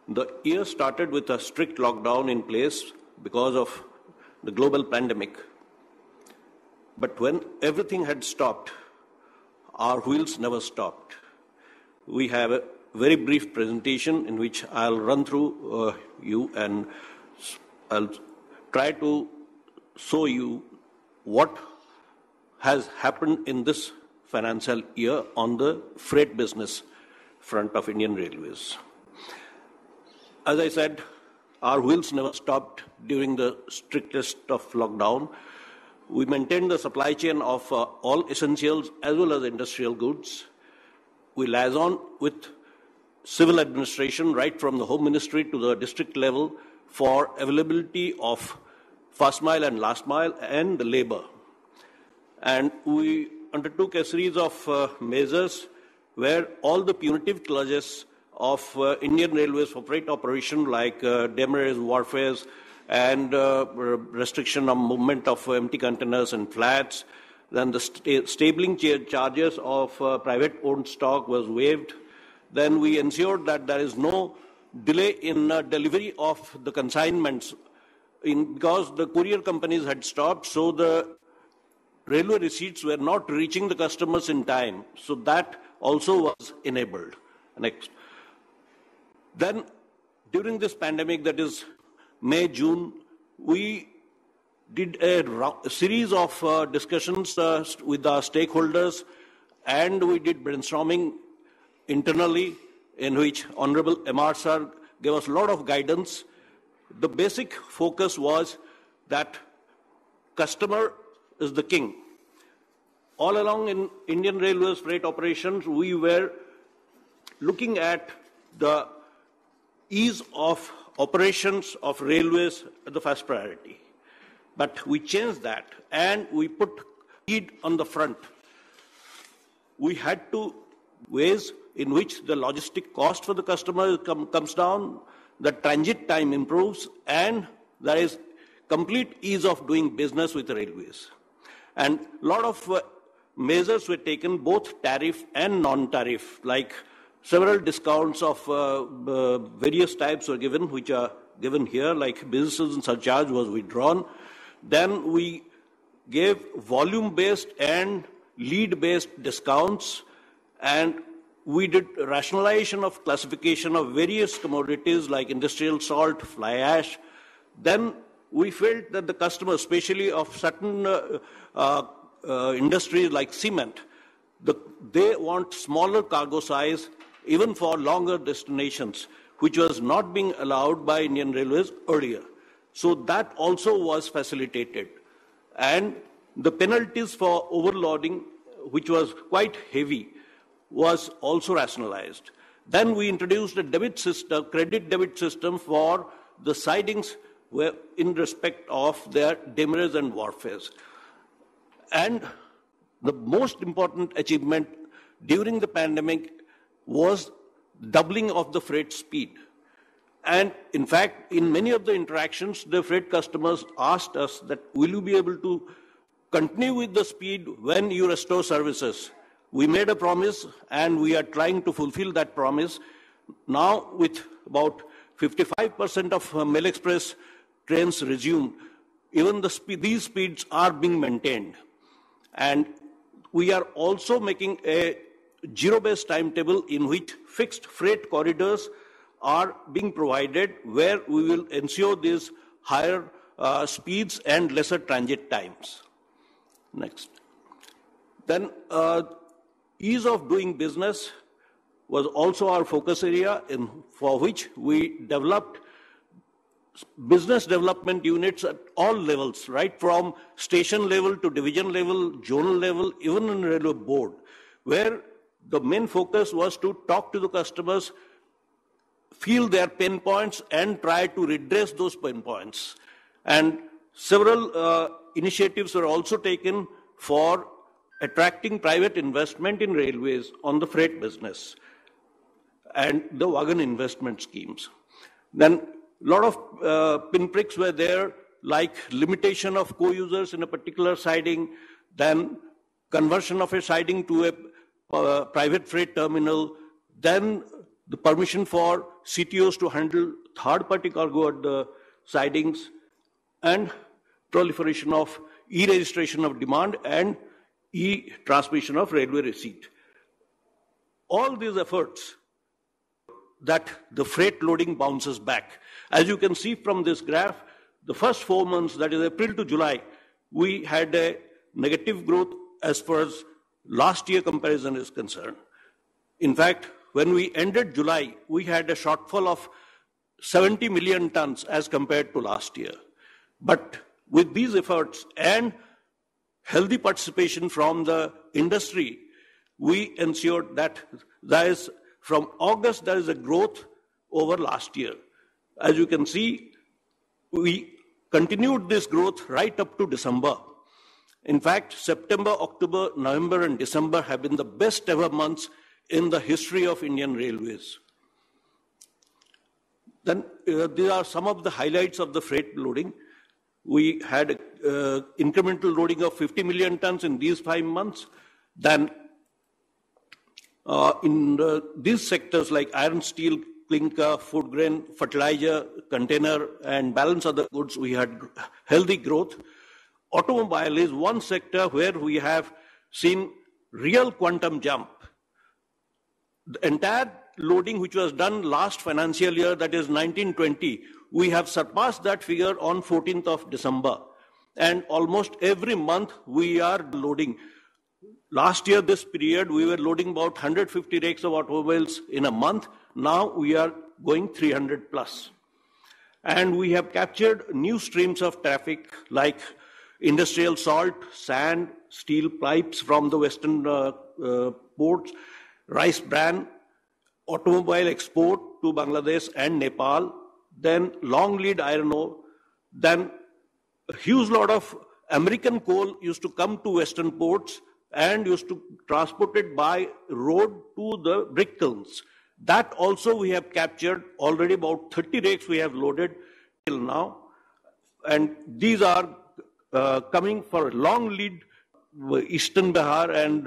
The year started with a strict lockdown in place because of the global pandemic. But when everything had stopped, our wheels never stopped. We have a very brief presentation in which I'll run through you, and I'll try to show you what has happened in this financial year on the freight business front of Indian Railways. As I said, our wheels never stopped during the strictest of lockdown. We maintained the supply chain of all essentials as well as industrial goods. We liaison with civil administration right from the Home Ministry to the district level for availability of first mile and last mile and the labor. And we undertook a series of measures where all the punitive clauses of Indian Railways for freight operation like demurrage, warfares, and restriction on movement of empty containers and flats. Then the stabling charges of private-owned stock was waived. Then we ensured that there is no delay in delivery of the consignments because the courier companies had stopped, so the railway receipts were not reaching the customers in time. So that also was enabled. Next. Then, during this pandemic, that is May, June, we did a series of discussions with our stakeholders, and we did brainstorming internally in which Honorable MR Sir gave us a lot of guidance. The basic focus was that customer is the king. All along in Indian Railways freight operations, we were looking at the ease of operations of railways as the first priority. But we changed that and we put speed on the front. We had to ways in which the logistic cost for the customer comes down, the transit time improves, and there is complete ease of doing business with the railways. And a lot of measures were taken, both tariff and non-tariff, like several discounts of various types were given, which are given here, like businesses and surcharge was withdrawn. Then we gave volume-based and lead-based discounts, and we did rationalization of classification of various commodities like industrial salt, fly ash. Then we felt that the customers, especially of certain industries like cement, they want smaller cargo size even for longer destinations, which was not being allowed by Indian Railways earlier. So that also was facilitated. And the penalties for overloading, which was quite heavy, was also rationalized. Then we introduced a debit system, credit debit system for the sidings in respect of their demurrage and warfares. And the most important achievement during the pandemic was doubling of the freight speed. And in fact, in many of the interactions, the freight customers asked us that, will you be able to continue with the speed when you restore services? We made a promise and we are trying to fulfill that promise. Now with about 55% of Mail Express trains resumed, even these speeds are being maintained. And we are also making a zero-based timetable in which fixed freight corridors are being provided where we will ensure these higher speeds and lesser transit times. Next. Then ease of doing business was also our focus area, for which we developed business development units at all levels, right from station level to division level, zonal level, even in railway board, where the main focus was to talk to the customers, feel their pain points, and try to redress those pain points. And several initiatives were also taken for attracting private investment in railways on the freight business and the wagon investment schemes. Then a lot of pinpricks were there, like limitation of co-users in a particular siding, then conversion of a siding to a private freight terminal, then the permission for CTOs to handle third-party cargo at the sidings, and proliferation of e-registration of demand and e-transmission of railway receipt. All these efforts that the freight loading bounces back. As you can see from this graph, the first 4 months, that is April to July, we had a negative growth as far as last year comparison is concerned. In fact, when we ended July, we had a shortfall of 70 million tons as compared to last year. But with these efforts and healthy participation from the industry, we ensured that there is, from August, there is a growth over last year. As you can see, we continued this growth right up to December. In fact, September, October, November, and December have been the best ever months in the history of Indian Railways. Then these are some of the highlights of the freight loading. We had incremental loading of 50 million tons in these 5 months. Then in these sectors like iron, steel, clinker, food grain, fertilizer, container, and balance other goods, we had healthy growth. Automobile is one sector where we have seen real quantum jump. The entire loading which was done last financial year, that is 1920, we have surpassed that figure on 14th of December. And almost every month we are loading. Last year, this period, we were loading about 150 rakes of automobiles in a month. Now we are going 300 plus. And we have captured new streams of traffic like industrial salt, sand, steel pipes from the western ports, rice bran, automobile export to Bangladesh and Nepal, then long lead iron ore, then a huge lot of American coal used to come to western ports and used to transport it by road to the brick kilns. That also we have captured. Already about 30 rakes we have loaded till now. And these are coming for long lead Eastern Bihar and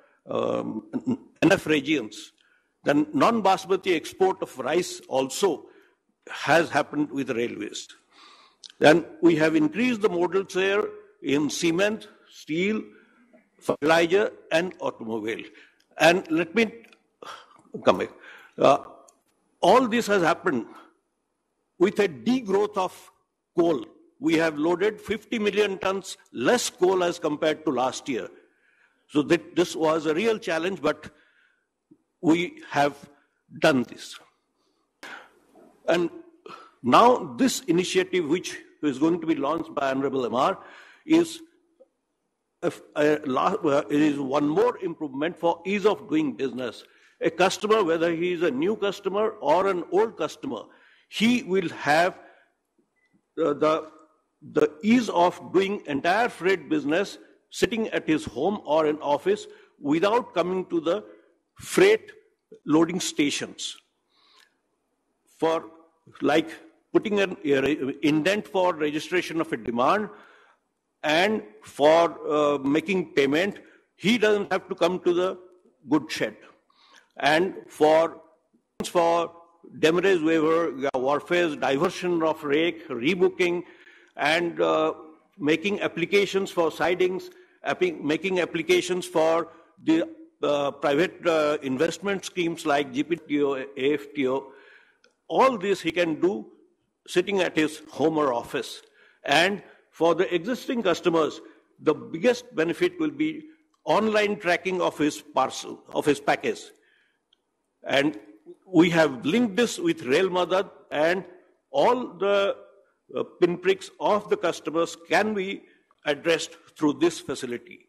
NF regions. Then non-basmati export of rice also has happened with the railways. Then we have increased the modal share in cement, steel, fertilizer, and automobile. And let me come back. All this has happened with a degrowth of coal. We have loaded 50 million tons less coal as compared to last year. So this was a real challenge, but we have done this. And now this initiative, which is going to be launched by Honorable MR, is one more improvement for ease of doing business. A customer, whether he is a new customer or an old customer, he will have the ease of doing entire freight business sitting at his home or an office without coming to the freight loading stations. For like putting an indent for registration of a demand and for making payment, he doesn't have to come to the goods shed. And for demurrage waiver, warfares, diversion of rake, rebooking, and making applications for sidings, making applications for the private investment schemes like GPTO, AFTO, all this he can do sitting at his home or office. And for the existing customers, the biggest benefit will be online tracking of his parcel, of his package. And we have linked this with Rail Madad, and all the pinpricks of the customers can be addressed through this facility.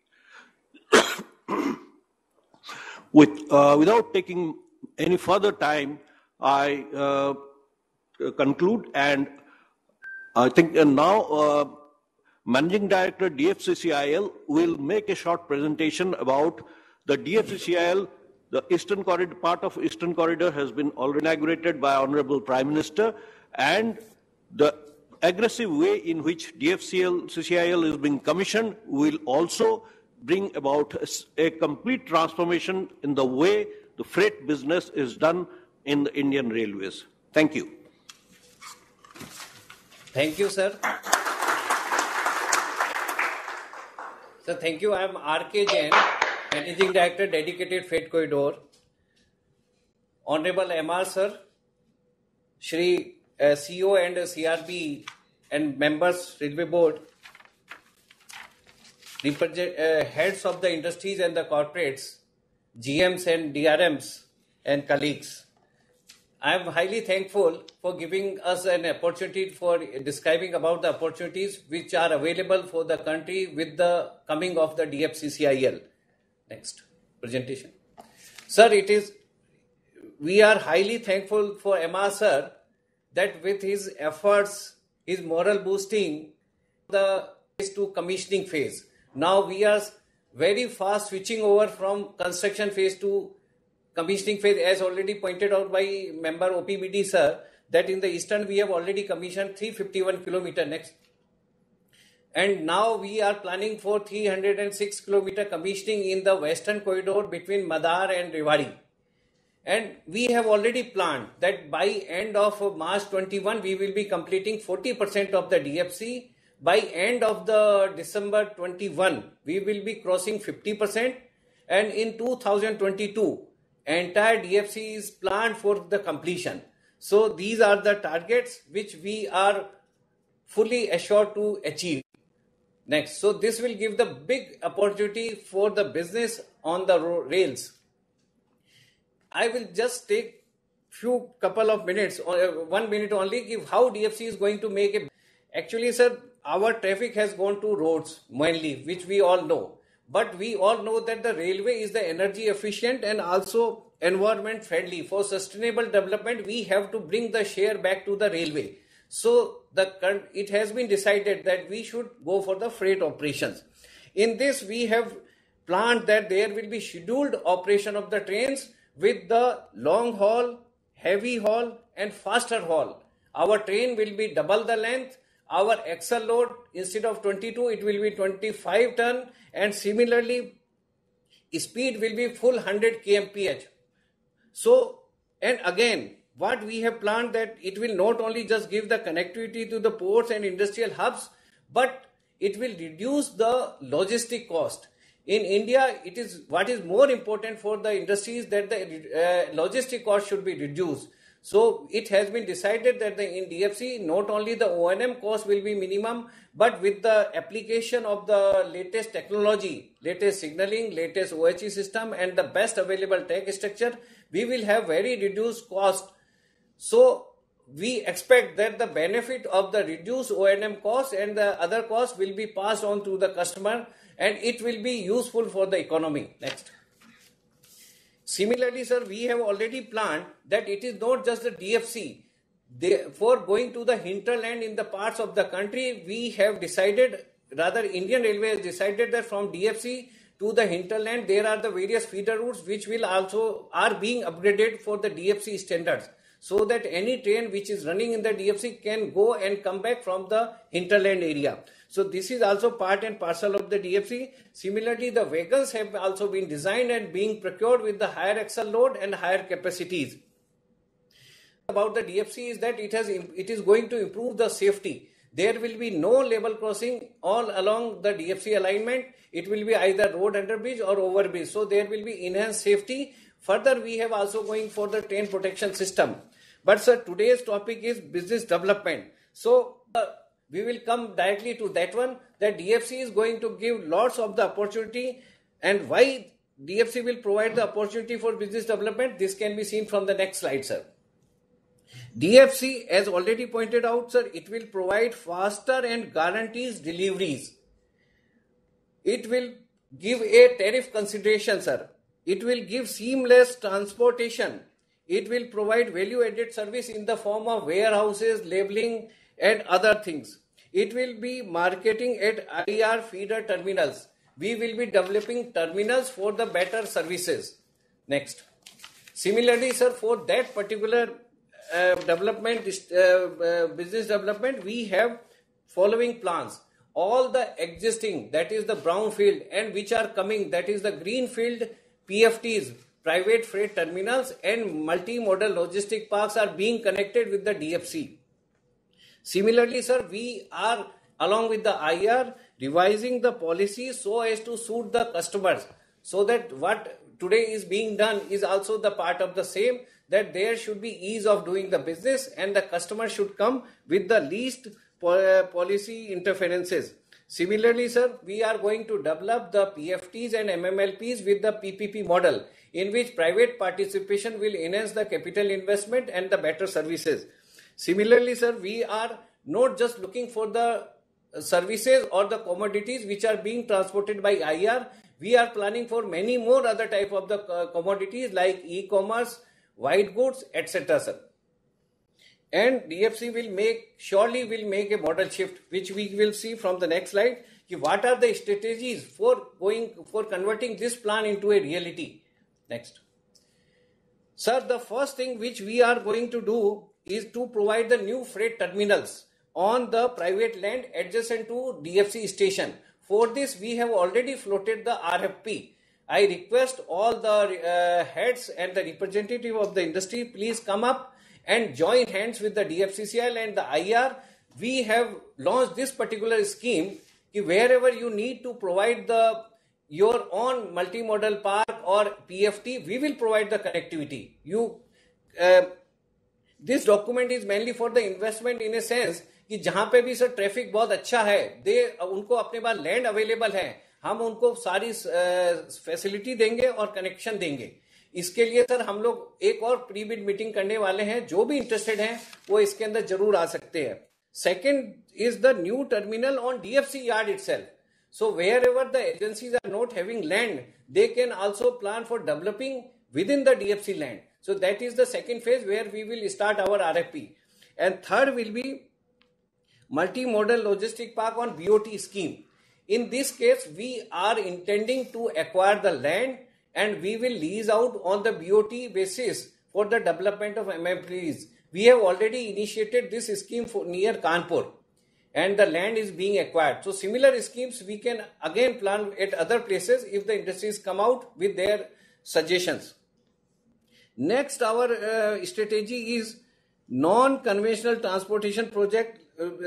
Without taking any further time, I conclude, and I think now Managing Director DFCCIL will make a short presentation about the DFCCIL. The Eastern Corridor, part of Eastern Corridor has been already inaugurated by Honorable Prime Minister, and the aggressive way in which DFCCIL is being commissioned will also bring about a complete transformation in the way the freight business is done in the Indian Railways. Thank you. Thank you, sir. Sir, thank you. I am R.K. Jain, Managing Director, Dedicated Freight Corridor. Honorable MR, sir, Shri CEO and CRB and members, Railway Board, heads of the industries and the corporates, GMs and DRMs and colleagues. I am highly thankful for giving us an opportunity for describing about the opportunities which are available for the country with the coming of the DFCCIL. Next presentation. Sir, we are highly thankful for MR sir that with his efforts, his moral boosting, the phase to commissioning phase. Now we are very fast switching over from construction phase to commissioning phase, as already pointed out by member OPBD sir, that in the eastern we have already commissioned 351 kilometer next. And now we are planning for 306 kilometer commissioning in the western corridor between Madar and Rewari. And we have already planned that by end of March 21, we will be completing 40% of the DFC. By end of the December 21, we will be crossing 50%. And in 2022, entire DFC is planned for the completion. So these are the targets which we are fully assured to achieve. Next. So this will give the big opportunity for the business on the rails. I will just take few couple of minutes, or 1 minute only, give how DFC is going to make it. Actually, sir, our traffic has gone to roads mainly, which we all know. But we all know that the railway is the energy efficient and also environment friendly. For sustainable development, we have to bring the share back to the railway. So it has been decided that we should go for the freight operations. In this, we have planned that there will be scheduled operation of the trains with the long haul, heavy haul and faster haul. Our train will be double the length. Our axle load, instead of 22, it will be 25 ton, and similarly, speed will be full 100 kmph. So, and again, what we have planned that it will not only just give the connectivity to the ports and industrial hubs, but it will reduce the logistic cost. In India, what is more important for the industries that the logistic cost should be reduced. So it has been decided that in DFC, not only the O&M cost will be minimum, but with the application of the latest technology, latest signaling, latest OHE system and the best available tech structure, we will have very reduced cost. So we expect that the benefit of the reduced O&M cost and the other costs will be passed on to the customer, and it will be useful for the economy. Next. Similarly, sir, we have already planned that it is not just the DFC. For going to the hinterland in the parts of the country, we have decided, rather Indian Railway has decided that from DFC to the hinterland, there are the various feeder routes which will also are being upgraded for the DFC standards, so that any train which is running in the DFC can go and come back from the hinterland area. So this is also part and parcel of the DFC. Similarly, the wagons have also been designed and being procured with the higher axle load and higher capacities. About the DFC is that it is going to improve the safety. There will be no level crossing all along the DFC alignment. It will be either road underbridge or overbridge. So there will be enhanced safety. Further, we have also going for the train protection system. But sir, today's topic is business development. So we will come directly to that one, that DFC is going to give lots of the opportunity, and why DFC will provide the opportunity for business development. This can be seen from the next slide, sir. DFC, as already pointed out, sir, it will provide faster and guarantees deliveries. It will give a tariff consideration, sir. It will give seamless transportation. It will provide value-added service in the form of warehouses, labeling, and other things. It will be marketing at IR feeder terminals. We will be developing terminals for the better services. Next. Similarly, sir, for that particular business development, we have following plans. All the existing, that is the brownfield, and which are coming, that is the greenfield PFTs, private freight terminals and multimodal logistic parks are being connected with the DFC. Similarly, sir, we are along with the IR revising the policy so as to suit the customers, so that what today is being done is also the part of the same, that there should be ease of doing the business and the customer should come with the least policy interferences. Similarly, sir, we are going to develop the PFTs and MMLPs with the PPP model, in which private participation will enhance the capital investment and the better services. Similarly, sir, we are not just looking for the services or the commodities which are being transported by IR. We are planning for many more other type of the commodities like e-commerce, white goods, etc., sir. And DFC surely will make a model shift, which we will see from the next slide. What are the strategies for converting this plan into a reality? Next. Sir, the first thing which we are going to do is to provide the new freight terminals on the private land adjacent to DFC station. For this, we have already floated the RFP. I request all the heads and the representative of the industry, please come up and join hands with the DFCCIL and the IR. We have launched this particular scheme. Wherever you need to provide your own multimodal park or PFT, we will provide the connectivity. This document is mainly for the investment in a sense कि जहां पे भी sir traffic बहुत अच्छा है, उनको अपने पास land available है, हम उनको सारी फैसिलिटी देंगे और कनेक्शन देंगे. इसके लिए सर हम लोग एक और प्री बिड मीटिंग करने वाले हैं. जो भी इंटरेस्टेड हैं वो इसके अंदर जरूर आ सकते हैं. Second is the new terminal on DFC yard itself. So wherever the agencies are not having land, they can also plan for developing within the DFC land. So that is the second phase where we will start our RFP. And third will be multimodal logistic park on BOT scheme. In this case, we are intending to acquire the land and we will lease out on the BOT basis for the development of MMPs. We have already initiated this scheme near Kanpur, and the land is being acquired. So similar schemes we can again plan at other places if the industries come out with their suggestions. Next, our strategy is non-conventional transportation project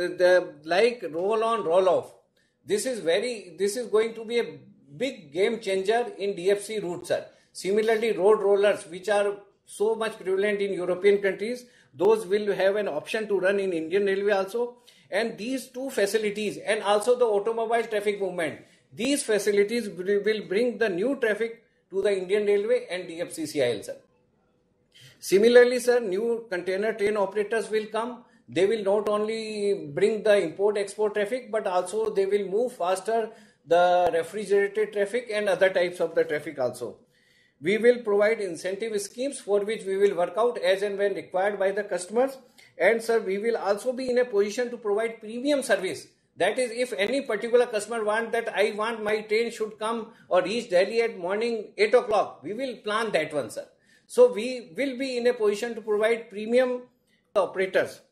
like roll-on, roll-off. This is going to be a big game changer in DFC routes, sir. Similarly, road rollers, which are so much prevalent in European countries, those will have an option to run in Indian Railway also. And these two facilities and also the automobile traffic movement, these facilities will bring the new traffic to the Indian Railway and DFCCIL, sir. Similarly, sir, new container train operators will come. They will not only bring the import-export traffic, but also they will move faster the refrigerated traffic and other types of the traffic also. We will provide incentive schemes for which we will work out as and when required by the customers. And sir, we will also be in a position to provide premium service. That is, if any particular customer wants that I want my train should come or reach Delhi at morning 8 o'clock, we will plan that one, sir. So we will be in a position to provide premium operators.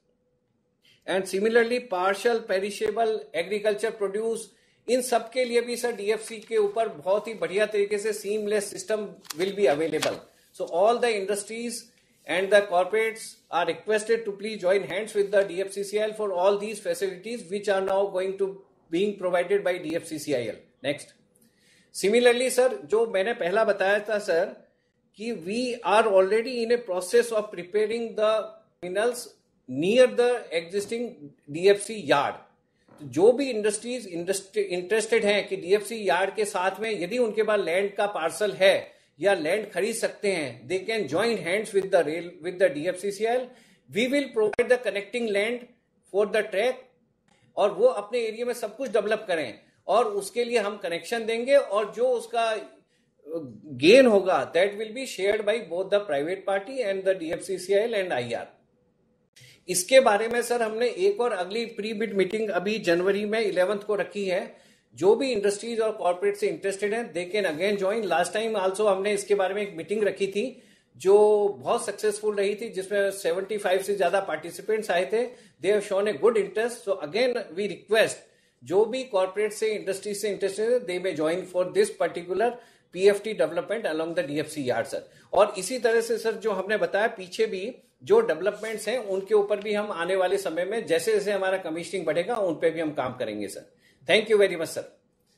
And similarly, partial perishable agriculture produce, इन सब के लिए भी sir DFC के ऊपर बहुत ही बढ़िया तरीके से seamless system will be available. So all the industries and the corporates are requested to please join hands with the DFCCIL for all these facilities which are now going to being provided by DFCCIL. Next. Similarly, sir, जो मैंने पहला बताया था sir कि we are already in a process of preparing the terminals near the existing DFC yard. जो भी industries interested हैं कि DFC यार्ड के साथ में यदि उनके पास लैंड का पार्सल है या लैंड खरीद सकते हैं, they can join hands with the DFCCIL. We will provide the connecting land for the track और वो अपने एरिया में सब कुछ डेवलप करें और उसके लिए हम कनेक्शन देंगे और जो उसका गेन होगा that will be shared by both the private party and the DFCCIL and IR. इसके बारे में सर हमने एक और अगली प्री बिड मीटिंग अभी जनवरी में 11th को रखी है. जो भी इंडस्ट्रीज और कॉर्पोरेट से इंटरेस्टेड हैं they can again join. Last time also हमने इसके बारे में एक मीटिंग रखी थी जो बहुत सक्सेसफुल रही थी, जिसमें 75 से ज्यादा पार्टिसिपेंट्स आए थे. They have shown a good interest. So again we request जो भी कॉर्पोरेट से इंडस्ट्री से इंटरेस्टेड है they may join for this particular PFT development along the DFC yard sir. और इसी तरह से सर जो हमने बताया पीछे भी जो डेवलपमेंट्स हैं उनके ऊपर भी हम आने वाले समय में जैसे जैसे हमारा कमीशनिंग बढ़ेगा उन पे भी हम काम करेंगे सर। Thank you very much sir.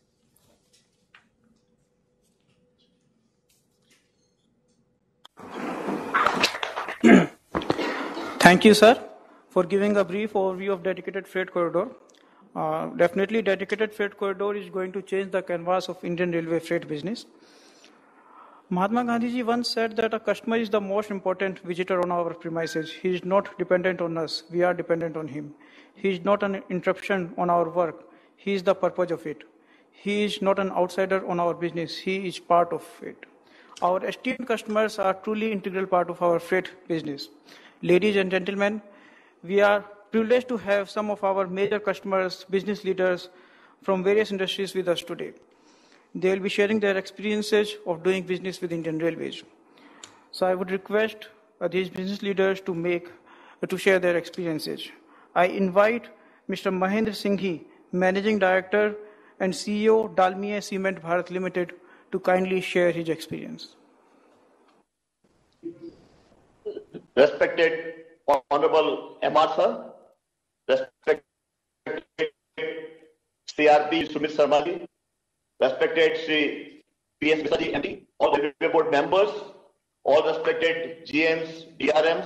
Thank you, sir, for giving a brief overview of dedicated freight corridor. Definitely, dedicated freight corridor is going to change the canvas of Indian Railway freight business. Mahatma Gandhi ji once said that a customer is the most important visitor on our premises. He is not dependent on us. We are dependent on him. He is not an interruption on our work. He is the purpose of it. He is not an outsider on our business. He is part of it. Our esteemed customers are truly integral part of our freight business. Ladies and gentlemen, we are privileged to have some of our major customers, business leaders from various industries with us today. They will be sharing their experiences of doing business with Indian Railways. So I would request these business leaders to share their experiences. I invite Mr. Mahendra Singhi, Managing Director and CEO, Dalmia Cement Bharat Limited, to kindly share his experience. Respected Honorable MR Sir, respected CRP Sumit Sharma ji, respected Sri PS Mishra ji MD, all the Railway Board members, all respected GMs, DRMs,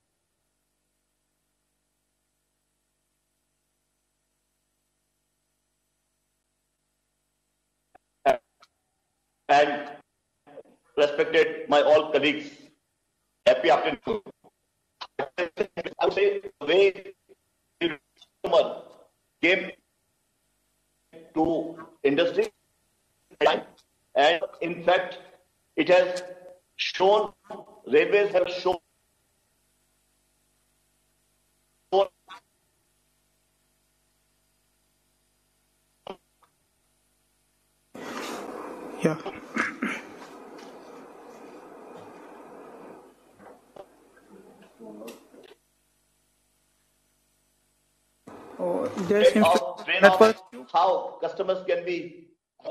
and respected my all colleagues. Happy afternoon. I would say the way the customer came to industry, and in fact, it has shown, railways have shown Yeah. Oh, there seems to be network. How customers can be.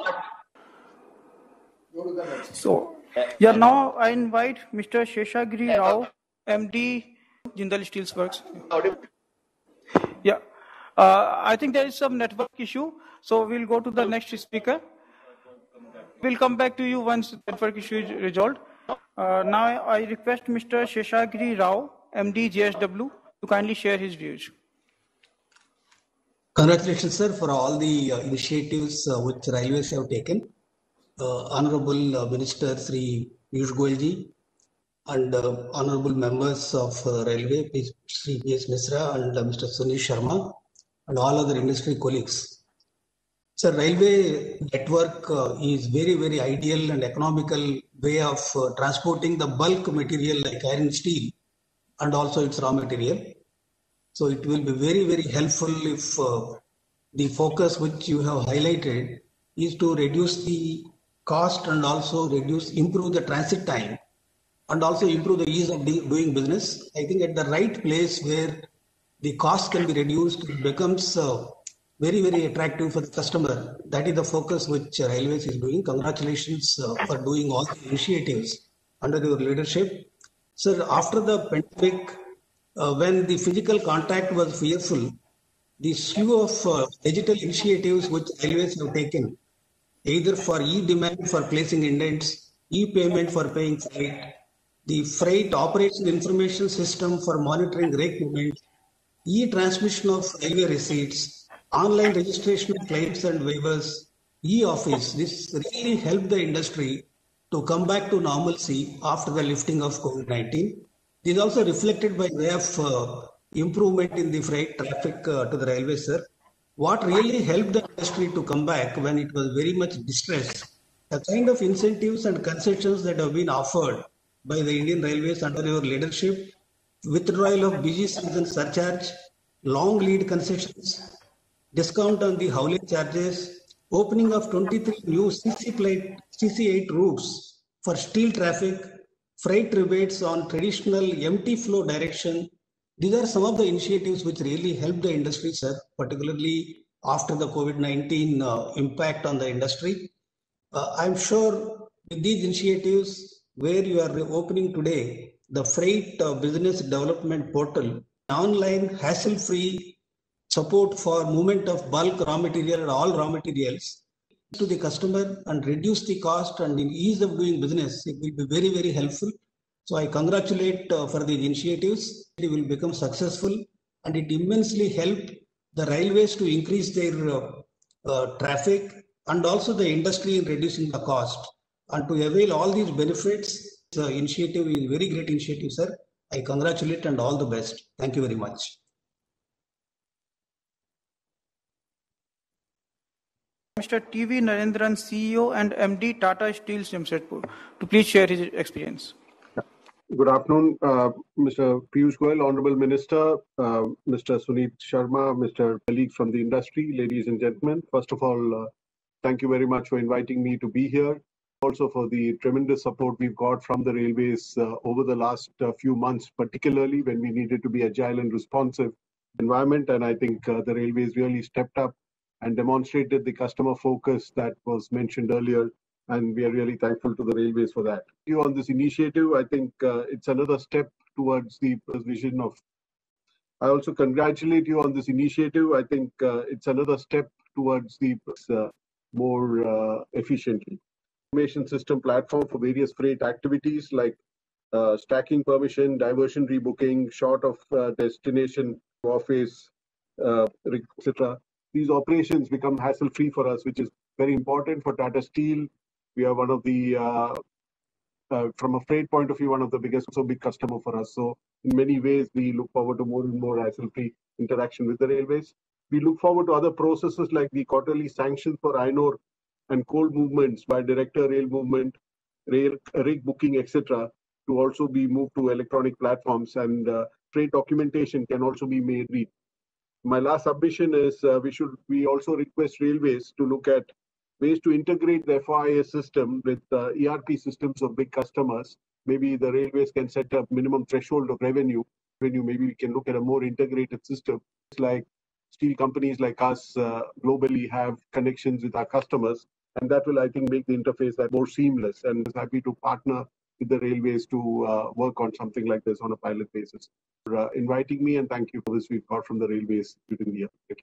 So, yeah, now I invite Mr. Sheshagiri Rao, MD, Jindal Steels Works. Yeah, I think there is some network issue, so we'll go to the next speaker. We'll come back to you once the network issue is resolved. Now I request Mr. Sheshagiri Rao, MD, JSW, to kindly share his views. Congratulations, sir, for all the initiatives which railways have taken. Honorable Minister Sri Piyush Goyal ji and honorable members of Railway, Sri PS Mishra and Mr. Sunil Sharma and all other industry colleagues. Sir, railway network is very, very ideal and economical way of transporting the bulk material like iron and steel and also its raw material. So it will be very, very helpful if the focus which you have highlighted is to reduce the cost and also improve the transit time and also improve the ease of doing business. I think at the right place where the cost can be reduced, it becomes very, very attractive for the customer. That is the focus which Railways is doing. Congratulations for doing all the initiatives under your leadership. Sir, after the pandemic, when the physical contact was fearful, the slew of digital initiatives which Railways have taken, either for e-demand for placing indents, e-payment for paying freight, the freight operation information system for monitoring rake movement, e-transmission of railway receipts, online registration of claims and waivers, e-office, this really helped the industry to come back to normalcy after the lifting of COVID-19. This is also reflected by way of improvement in the freight traffic to the railway, sir. What really helped the industry to come back when it was very much distressed, the kind of incentives and concessions that have been offered by the Indian Railways under your leadership, withdrawal of busy season surcharge, long lead concessions, discount on the haulage charges, opening of 23 new CC8 routes for steel traffic, freight rebates on traditional empty flow direction. These are some of the initiatives which really helped the industry, sir, particularly after the COVID-19 impact on the industry. I'm sure With these initiatives, where you are opening today the Freight Business Development Portal, online hassle-free support for movement of bulk raw material and all raw materials to the customer and reduce the cost and in ease of doing business, it will be very, very helpful. So I congratulate for these initiatives. It will become successful and it immensely help the railways to increase their traffic and also the industry in reducing the cost. And to avail all these benefits, the initiative is a very great initiative, sir. I congratulate and all the best. Thank you very much. Mr. T.V. Narendran, CEO and MD, Tata Steel Jamshedpur, to please share his experience. Good afternoon, Mr. Piyush Goyal, Honorable Minister, Mr. Suneet Sharma, Mr. colleagues from the industry, ladies and gentlemen. First of all, thank you very much for inviting me to be here. Also for the tremendous support we've got from the railways over the last few months, particularly when we needed to be agile and responsive environment. And I think the railways really stepped up and demonstrated the customer focus that was mentioned earlier. And we are really thankful to the railways for that. On this initiative, I think it's another step towards the vision of. I also congratulate you on this initiative. I think it's another step towards the more efficiently. Information system platform for various freight activities like stacking permission, diversion rebooking, short of destination office, etc. These operations become hassle-free for us, which is very important for Tata Steel. We are one of the, from a freight point of view, one of the biggest, so big customer for us. So in many ways, we look forward to more and more hassle-free interaction with the railways. We look forward to other processes like the quarterly sanctions for iron ore and coal movements by director rail movement, rig booking, etc. to also be moved to electronic platforms, and freight documentation can also be made read. My last submission is we also request railways to look at ways to integrate the FIS system with ERP systems of big customers. Maybe the railways can set up minimum threshold of revenue. Maybe we can look at a more integrated system. It's like steel companies like us globally have connections with our customers, and that will, I think, make the interface that more seamless. And I'm happy to partner with the railways to work on something like this on a pilot basis. For inviting me, and thank you for this we've got from the railways during the year. Thank you.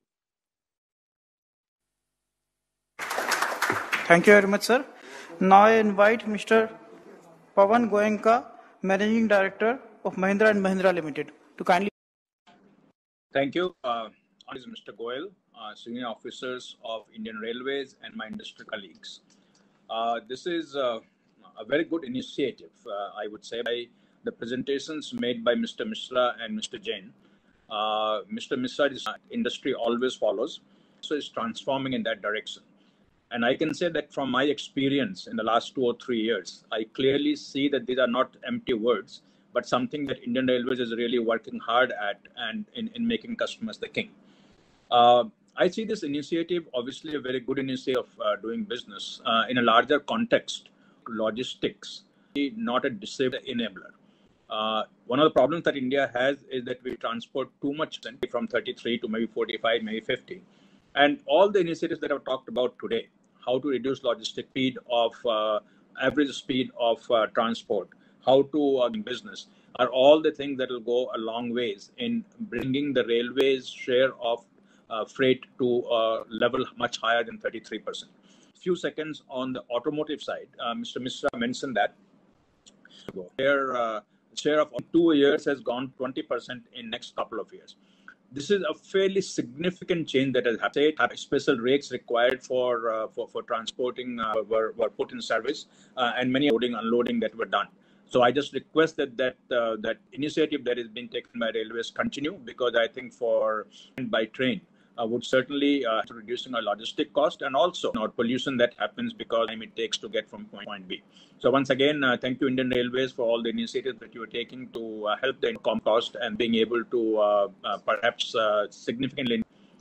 Thank you very much, sir. Now I invite Mr. Pawan Goenka, Managing Director of Mahindra & Mahindra Limited, to kindly. Thank you. This is Mr. Goyal, senior officers of Indian Railways and my industry colleagues. This is a very good initiative, I would say, by the presentations made by Mr. Mishra and Mr. Jain. Mr. Mishra is industry always follows, so is transforming in that direction. And I can say that from my experience in the last 2 or 3 years, I clearly see that these are not empty words, but something that Indian Railways is really working hard at and in making customers the king. I see this initiative, obviously a very good initiative of doing business in a larger context, logistics, not a disabled enabler. One of the problems that India has is that we transport too much from 33 to maybe 45, maybe 50. And all the initiatives that I've talked about today, how to reduce logistic speed of average speed of transport, how to business, are all the things that will go a long ways in bringing the railways share of freight to a level much higher than 33%. Few seconds on the automotive side, Mr. Mishra mentioned that their share of 2 years has gone 20% in next couple of years. This is a fairly significant change that has happened. Special rakes required for transporting were put in service, and many loading, unloading that were done. So I just request that initiative that is being taken by railways continue, because I think for by train would certainly reducing our logistic cost and also pollution that happens because time it takes to get from point B. So once again, thank you Indian Railways for all the initiatives that you are taking to help the income cost and being able to perhaps significantly.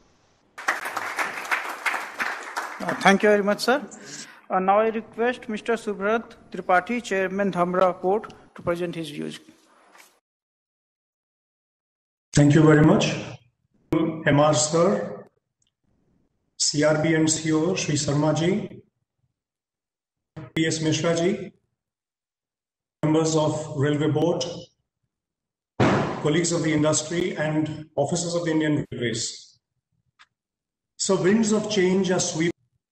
Thank you very much, sir. Now I request Mr. Subrat Tripathi, Chairman Dhamra Port, to present his views. Thank you very much. MR sir, CRB and CO Shri Sharma ji, P.S. Mishra ji, members of Railway Board, colleagues of the industry, and officers of the Indian Railways. So winds of change are sweeping.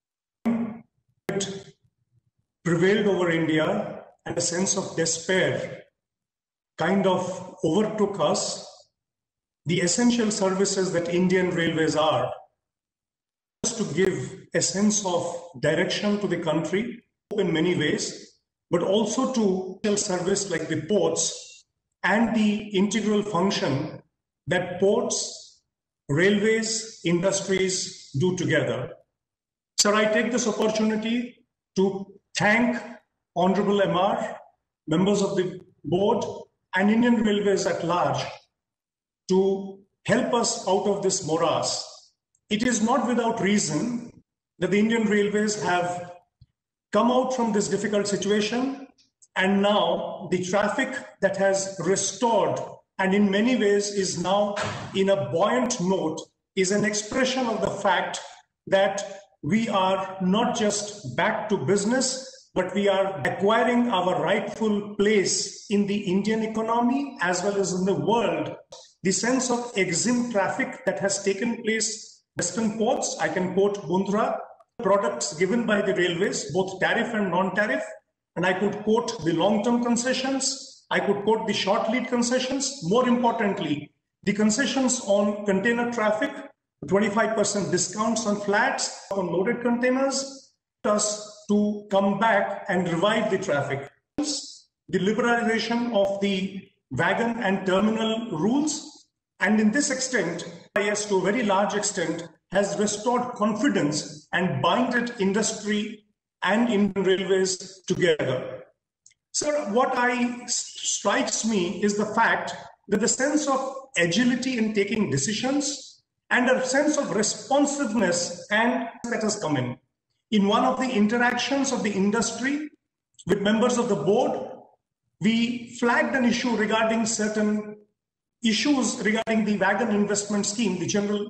It prevailed over India, and a sense of despair kind of overtook us. The essential services that Indian Railways are just to give a sense of direction to the country in many ways, but also to service like the ports and the integral function that ports, railways, industries do together. Sir, I take this opportunity to thank Honorable MR, members of the board, and Indian Railways at large to help us out of this morass. It is not without reason that the Indian Railways have come out from this difficult situation, and now the traffic that has restored and in many ways is now in a buoyant note is an expression of the fact that we are not just back to business, but we are acquiring our rightful place in the Indian economy as well as in the world. The sense of exim traffic that has taken place in western ports, I can quote Mundra, products given by the railways, both tariff and non-tariff, and I could quote the long-term concessions, I could quote the short lead concessions. More importantly, the concessions on container traffic, 25% discounts on flats, on loaded containers, us to come back and revive the traffic. The liberalization of the wagon and terminal rules, and in this extent, IS to a very large extent has restored confidence and binded industry and Indian Railways together. Sir, what strikes me is the fact that the sense of agility in taking decisions and a sense of responsiveness and that has come in. In one of the interactions of the industry with members of the board, we flagged an issue regarding certain issues regarding the wagon investment scheme, the general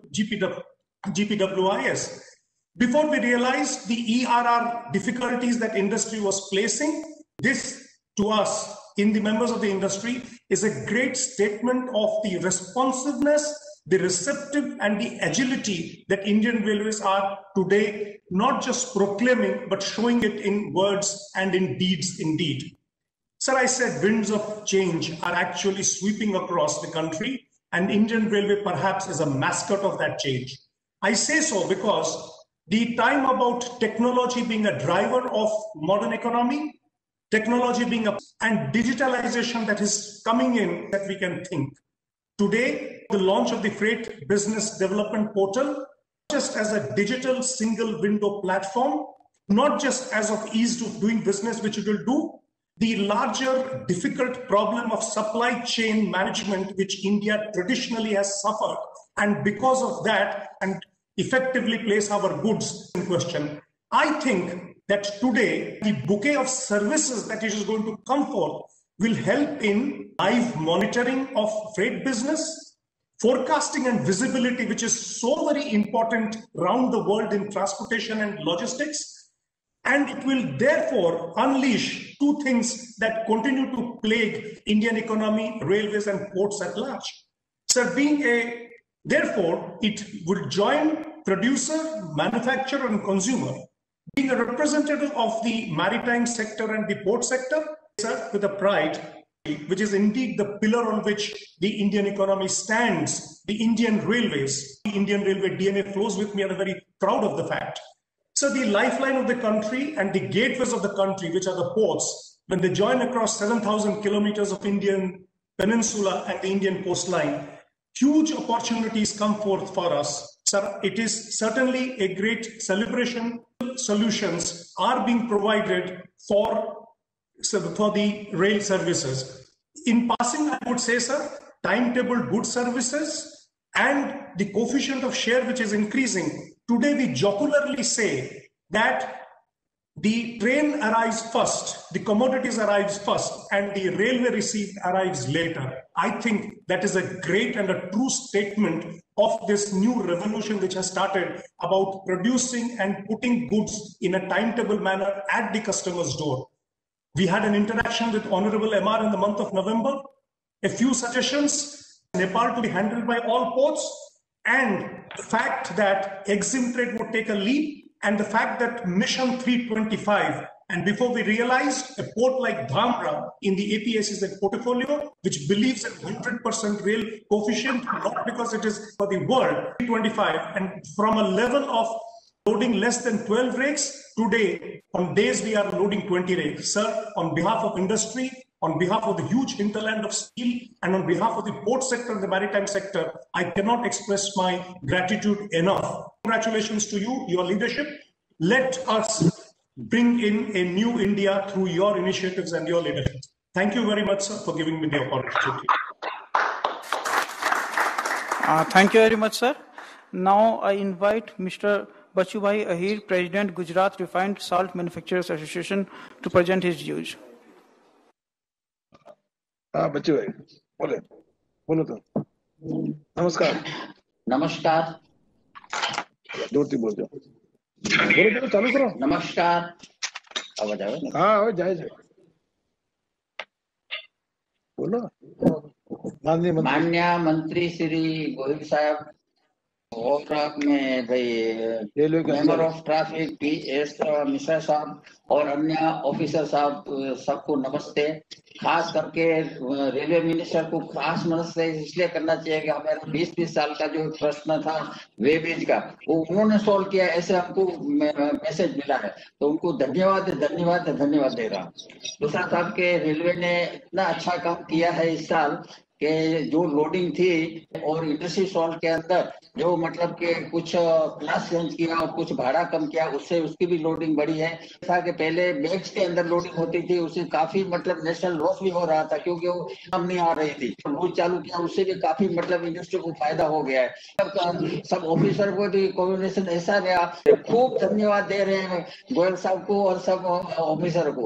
GPWIS. Before we realized the ERR difficulties that industry was placing, this to us in the members of the industry is a great statement of the responsiveness, the receptive and the agility that Indian Railways are today, not just proclaiming, but showing it in words and in deeds indeed. Sir, I said winds of change are actually sweeping across the country, and Indian Railway perhaps is a mascot of that change. I say so because the time about technology being a driver of modern economy, technology being and digitalization that is coming in that we can think. Today, the launch of the Freight Business Development Portal, just as a digital single window platform, not just as of ease of doing business, which it will do, the larger difficult problem of supply chain management, which India traditionally has suffered, and because of that, and effectively place our goods in question. I think that today, the bouquet of services that is going to come forth will help in live monitoring of freight business, forecasting and visibility, which is so very important around the world in transportation and logistics. And it will therefore unleash two things that continue to plague Indian economy, railways and ports at large. So therefore, it will join producer, manufacturer and consumer. Being a representative of the maritime sector and the port sector, sir, with a pride, which is indeed the pillar on which the Indian economy stands, the Indian Railways, the Indian Railway DNA flows with me, and I'm very proud of the fact. So the lifeline of the country and the gateways of the country, which are the ports, when they join across 7,000 kilometers of Indian peninsula and the Indian coastline, huge opportunities come forth for us. Sir, it is certainly a great celebration. Solutions are being provided for the rail services. In passing, I would say, sir, timetable good services and the coefficient of share which is increasing. Today, we jocularly say that the train arrives first, the commodities arrives first, and the railway receipt arrives later. I think that is a great and a true statement of this new revolution which has started about producing and putting goods in a timetable manner at the customer's door. We had an interaction with Honorable MR in the month of November. A few suggestions: Nepal to be handled by all ports, and the fact that EXIM trade would take a lead, and the fact that Mission 325, and before we realized, a port like Dhamra in the APSEZ portfolio, which believes in 100% rail coefficient, not because it is for the world, 325, and from a level of loading less than 12 rakes, today, on days we are loading 20 rakes. Sir, on behalf of industry, on behalf of the huge hinterland of steel, and on behalf of the port sector and the maritime sector, I cannot express my gratitude enough. Congratulations to you, your leadership. Let us bring in a new India through your initiatives and your leadership. Thank you very much, sir, for giving me the opportunity. Thank you very much, sir. Now I invite Mr. Bachubhai Ahir, President, Gujarat Refined Salt Manufacturers Association, to present his views. Bachchu भाई बोले बोलो तो नमस्कार नमस्कार जोरती बोल जाओ बोलो चालू करो नमस्कार आवाज आवे हाँ जाए बोलो माननीय मंत्री श्री गोयल साहब और में भाई member of traffic PS Mishra साहब और अन्य ऑफिसर साहब सबको नमस्ते। खास करके रेलवे मिनिस्टर को खास नमस्ते इसलिए करना चाहिए कि हमारा 20 साल का जो प्रश्न था वेबेज का वो उन्होंने सॉल्व किया, ऐसे हमको मैसेज मिला है, तो उनको धन्यवाद दे रहा हूँ। दूसरा साहब के रेलवे ने इतना अच्छा काम किया है इस साल कि जो लोडिंग थी और इंडस्ट्री सॉल्ट के अंदर जो मतलब कि कुछ क्लास चेंज किया और कुछ भाड़ा कम किया, उससे उसकी भी लोडिंग बढ़ी है। था कि पहले बैग्स के अंदर लोडिंग होती थी, उससे काफी मतलब नेशनल लॉस भी हो रहा था क्योंकि वो कम नहीं आ रही थी। रूल चालू किया, उससे भी काफी मतलब इंडस्ट्री को फायदा हो गया है। सब ऑफिसर को भी कोऑर्डिनेशन ऐसा रहा, खूब धन्यवाद दे रहे हैं गोयल साहब को और सब ऑफिसर को।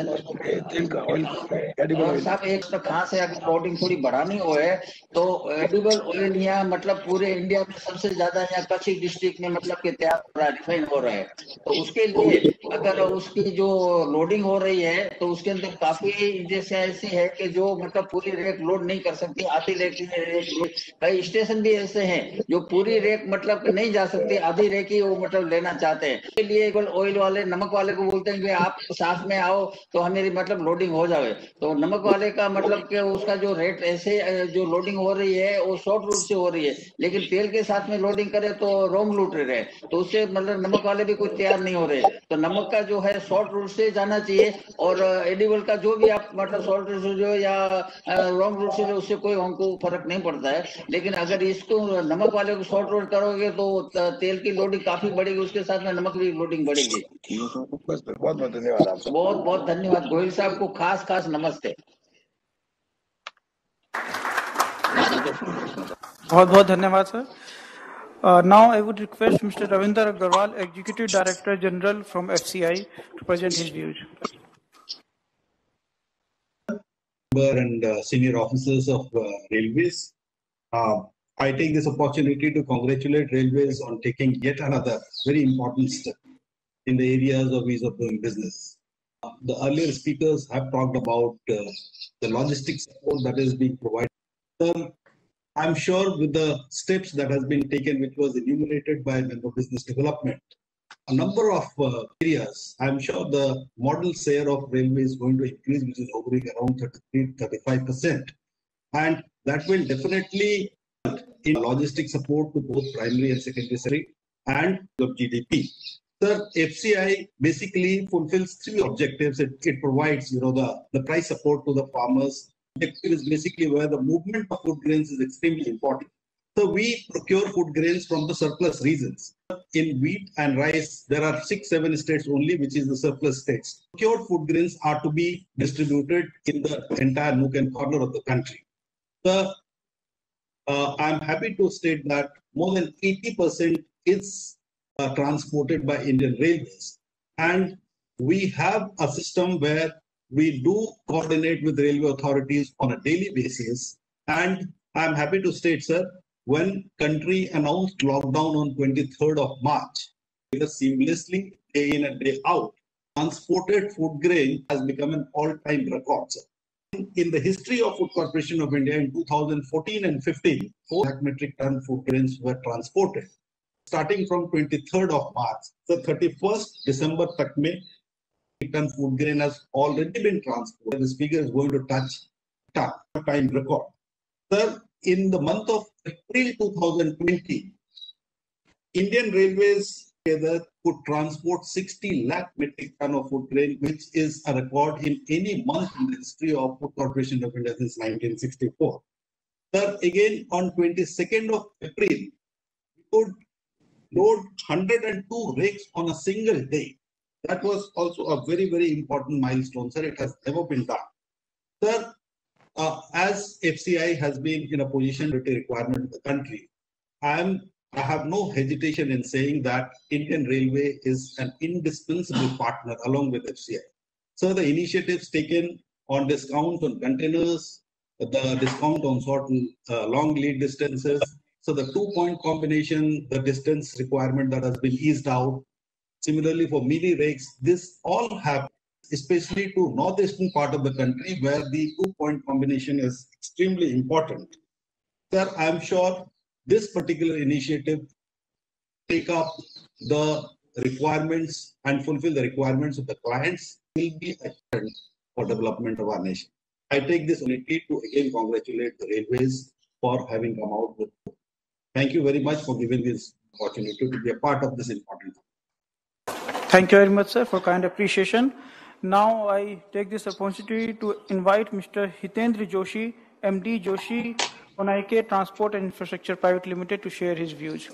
और सब एक खास है, अगर लोडिंग थोड़ी बढ़ानी हो है तो एडिबल ऑयल यहाँ मतलब पूरे इंडिया में सबसे ज्यादा यहाँ कच्छ डिस्ट्रिक्ट में मतलब के तैयार हो रहा है, रिफाइन हो रहा है। तो उसके लिए अगर उसकी जो लोडिंग हो रही है तो उसके अंदर काफी जैसे ऐसी है कि जो मतलब पूरी रेक लोड नहीं कर सकती, आधी रेक कई स्टेशन भी ऐसे हैं जो पूरी रेक मतलब नहीं जा सकती, आधी रेक ही वो मतलब लेना चाहते हैं। इसके लिए ऑयल वाले नमक वाले को बोलते हैं कि आप साथ में आओ तो हमें मतलब लोडिंग हो जाए। तो नमक वाले का मतलब कि उसका जो रेट ऐसे जो लोडिंग हो रही है वो शॉर्ट रूट से हो रही है, लेकिन तेल के साथ में लोडिंग करे तो रोंग रूट रहे, तो उससे मतलब नमक वाले भी कुछ तैयार नहीं हो रहे। तो नमक का जो है शॉर्ट रूट से जाना चाहिए और एडिबल का जो भी आप मतलब शॉर्ट रूट से जो या लॉन्ग रूट से, उससे कोई हमको फर्क नहीं पड़ता है। लेकिन अगर इसको नमक वाले को शॉर्ट रूट करोगे तो तेल की लोडिंग काफी बढ़ेगी, उसके साथ में नमक की लोडिंग बढ़ेगी। बहुत धन्यवाद आपका, बहुत धन्यवाद। गोयल साहब को खास नमस्ते। बहुत धन्यवाद सर। Now I would request Mr. Ravinder Agarwal, Executive Director General from FCI, to present his views. And senior officers of Railways, I take this opportunity to congratulate Railways on taking yet another very important step in the areas of ease of doing business. The earlier speakers have talked about the logistics support that is being provided. I'm sure with the steps that has been taken, which was enumerated by Member Business Development, a number of areas, I'm sure the model share of railway is going to increase, which is hovering around 33-35%. And that will definitely in logistics support to both primary and secondary sector and the GDP. Sir, FCI basically fulfills three objectives. It provides, the price support to the farmers. Objective is basically where the movement of food grains is extremely important. So we procure food grains from the surplus regions. In wheat and rice, there are 6-7 states only, which is the surplus states. Procured food grains are to be distributed in the entire nook and corner of the country. I'm happy to state that more than 80% is transported by Indian Railways. And we have a system where we do coordinate with railway authorities on a daily basis. And I'm happy to state, sir, when country announced lockdown on 23rd of March, seamlessly, day in and day out, transported food grain has become an all-time record, sir. In the history of Food Corporation of India in 2014 and 15, 4 lakh metric ton food grains were transported. Starting from 23rd of March, the 31st December tak mein, ton food grain has already been transported. This figure is going to touch time record. Sir, in the month of April 2020, Indian Railways together could transport 60 lakh metric ton of food grain, which is a record in any month in the history of Food Corporation of India since 1964. Sir, again on 22nd of April, we could load 102 rakes on a single day. That was also a very, very important milestone, sir. It has never been done. Sir, as FCI has been in a position with a requirement of the country, I have no hesitation in saying that Indian Railway is an indispensable partner along with FCI. So the initiatives taken on discount on containers, the discount on certain long lead distances, so the 2-point combination, the distance requirement that has been eased out. Similarly for mini rakes, this all have, especially to northeastern part of the country where the 2-point combination is extremely important. Sir, I am sure this particular initiative take up the requirements and fulfill the requirements of the clients will be a trend for development of our nation. I take this opportunity to again congratulate the railways for having come out with. Thank you very much for giving this opportunity to be a part of this important. Thank you very much, sir, for kind appreciation. Now I take this opportunity to invite Mr. Hitendra Joshi, MD Joshi Onaike Transport and Infrastructure Private Limited to share his views.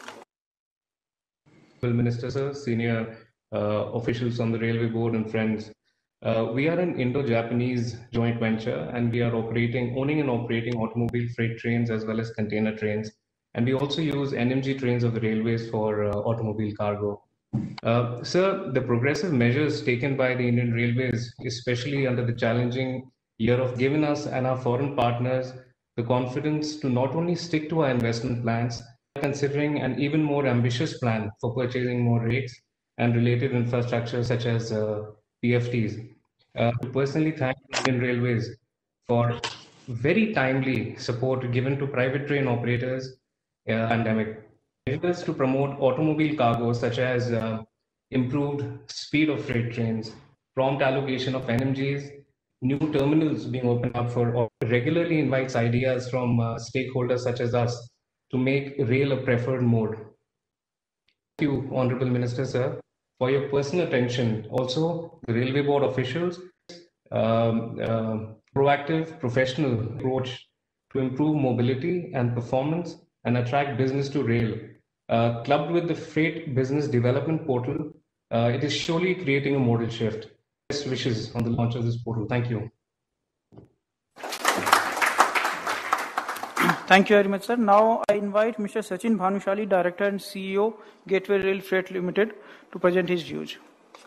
Minister, sir, senior officials on the Railway Board and friends. We are an Indo-Japanese joint venture and we are owning and operating automobile freight trains as well as container trains. And we also use NMG trains of the railways for automobile cargo. Sir, the progressive measures taken by the Indian Railways, especially under the challenging year, have given us and our foreign partners the confidence to not only stick to our investment plans, considering an even more ambitious plan for purchasing more rakes and related infrastructure such as PFTs. To personally thank Indian Railways for very timely support given to private train operators pandemic. Measures to promote automobile cargo such as improved speed of freight trains, prompt allocation of NMGs, new terminals being opened up for regularly invites ideas from stakeholders such as us to make rail a preferred mode. Thank you, Honorable Minister, sir, for your personal attention. Also, the Railway Board officials, proactive professional approach to improve mobility and performance and attract business to rail. Clubbed with the Freight Business Development Portal, it is surely creating a modal shift. Best wishes on the launch of this portal. Thank you. Thank you very much, sir. Now I invite Mr. Sachin Bhanushali, Director and CEO, Gateway Rail Freight Limited, to present his views.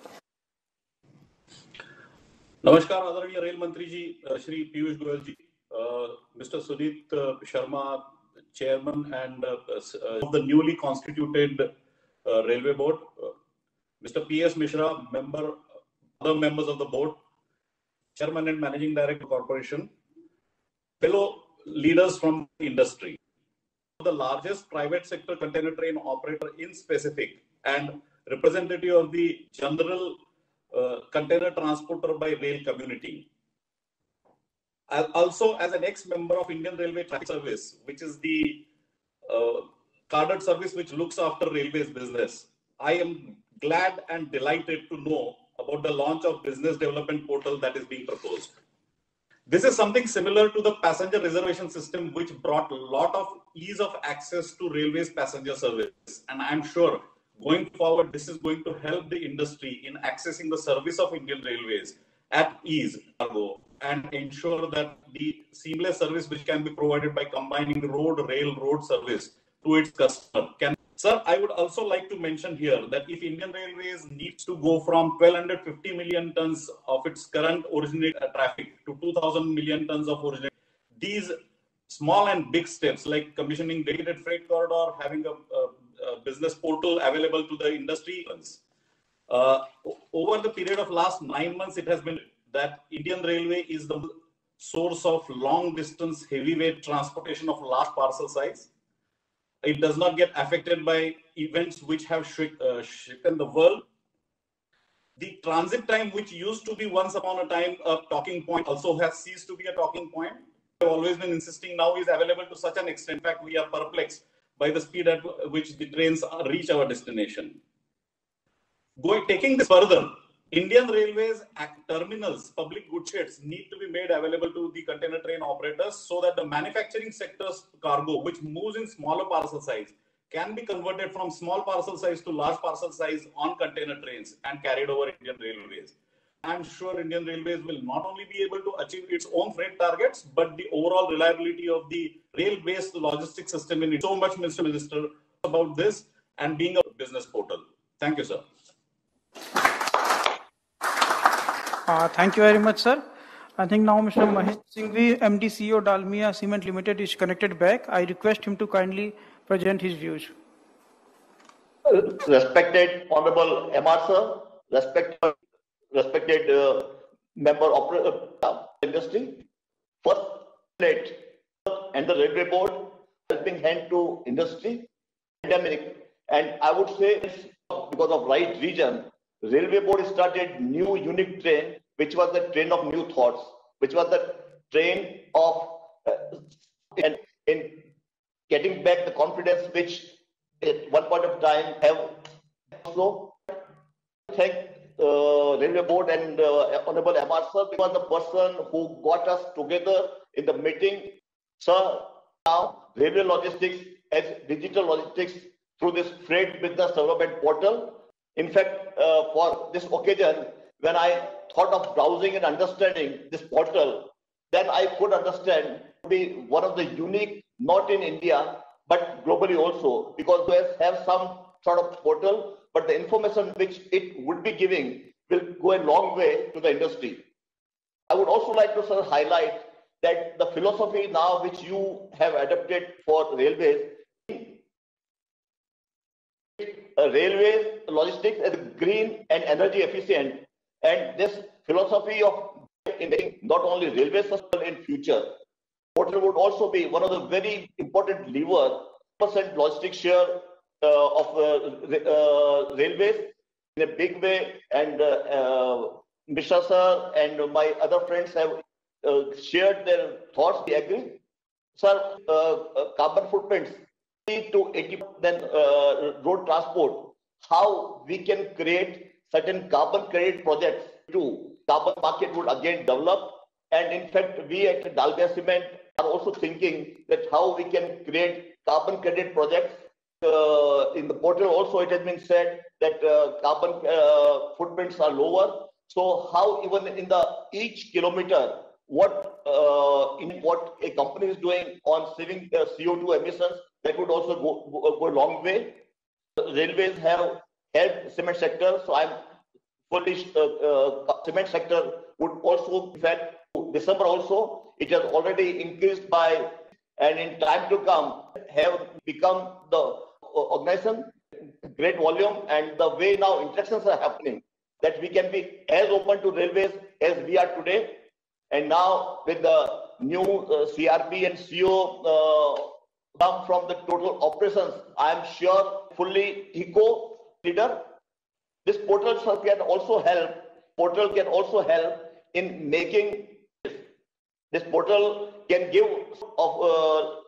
नमस्कार आदरणीय rail मंत्री जी श्री पीयूष गोयल जी, Mr. Sunit Sharma, Chairman and of the newly constituted Railway Board, Mr. P.S. Mishra, other members of the board, Chairman and Managing Director of the Corporation, fellow leaders from the industry, the largest private sector container train operator in specific and representative of the general container transporter by rail community. Also, as an ex-member of Indian Railway Traffic Service, which is the carded service which looks after railways business, I am glad and delighted to know about the launch of business development portal that is being proposed. This is something similar to the passenger reservation system, which brought a lot of ease of access to railways passenger service. And I'm sure going forward, this is going to help the industry in accessing the service of Indian Railways at ease and ensure that the seamless service which can be provided by combining road, rail, road service to its customer can Sir, I would also like to mention here that if Indian Railways needs to go from 1,250 million tons of its current originate traffic to 2,000 million tons of originate, these small and big steps like commissioning dedicated freight corridor, having a business portal available to the industry. Over the period of last 9 months, it has been that Indian Railway is the source of long distance heavyweight transportation of large parcel size. It does not get affected by events which have shaken the world. The transit time, which used to be once upon a time a talking point, also has ceased to be a talking point. I've always been insisting now is available to such an extent. In fact, we are perplexed by the speed at which the trains reach our destination. Taking this further, Indian Railways terminals, public goods sheds need to be made available to the container train operators so that the manufacturing sector's cargo, which moves in smaller parcel size, can be converted from small parcel size to large parcel size on container trains and carried over Indian Railways. I'm sure Indian Railways will not only be able to achieve its own freight targets, but the overall reliability of the rail-based logistics system in it. So much, Mr. Minister, about this and being a business portal. Thank you, sir. Thank you very much, sir. I think now Mr. Mahesh Singhvi, MD CEO Dalmia Cement Limited, is connected back. I request him to kindly present his views. Respected Honorable MR sir, respected member of industry, first and the railway board helping hand to industry pandemic, and I would say because of right reason, railway board started new unique train, which was the train of new thoughts, which was the train of and in getting back the confidence which at one point of time have. So thank railway board and Honorable MR sir, because the person who got us together in the meeting. Sir, now railway logistics as digital logistics through this freight business development portal. In fact, for this occasion, when I thought of browsing and understanding this portal, then I could understand to be one of the unique, not in India, but globally also, because we have some sort of portal, but the information which it would be giving will go a long way to the industry. I would also like to sort of highlight that the philosophy now which you have adopted for railways, railways logistics as green and energy efficient, and this philosophy of not only railway system in future, portal would also be one of the very important lever, % logistics share of railways in a big way, and Mr. Sir and my other friends have shared their thoughts. We agree. Sir, carbon footprints to 80, then road transport, how we can create certain carbon credit projects too. Carbon market would again develop, and in fact we at Dalmia Cement are also thinking that how we can create carbon credit projects. In the portal also it has been said that carbon footprints are lower, so how even in the each kilometer what a company is doing on saving CO2 emissions, that would also go a long way. Railways have helped cement sector, so I'm fully cement sector would also, in fact, December also, it has already increased by, and in time to come, have become the organization, great volume, and the way now interactions are happening, that we can be as open to railways as we are today. And now with the new CRP and CO come from the total operations, I am sure fully eco leader. This portal can also help. Portal can also help in making. This portal can give of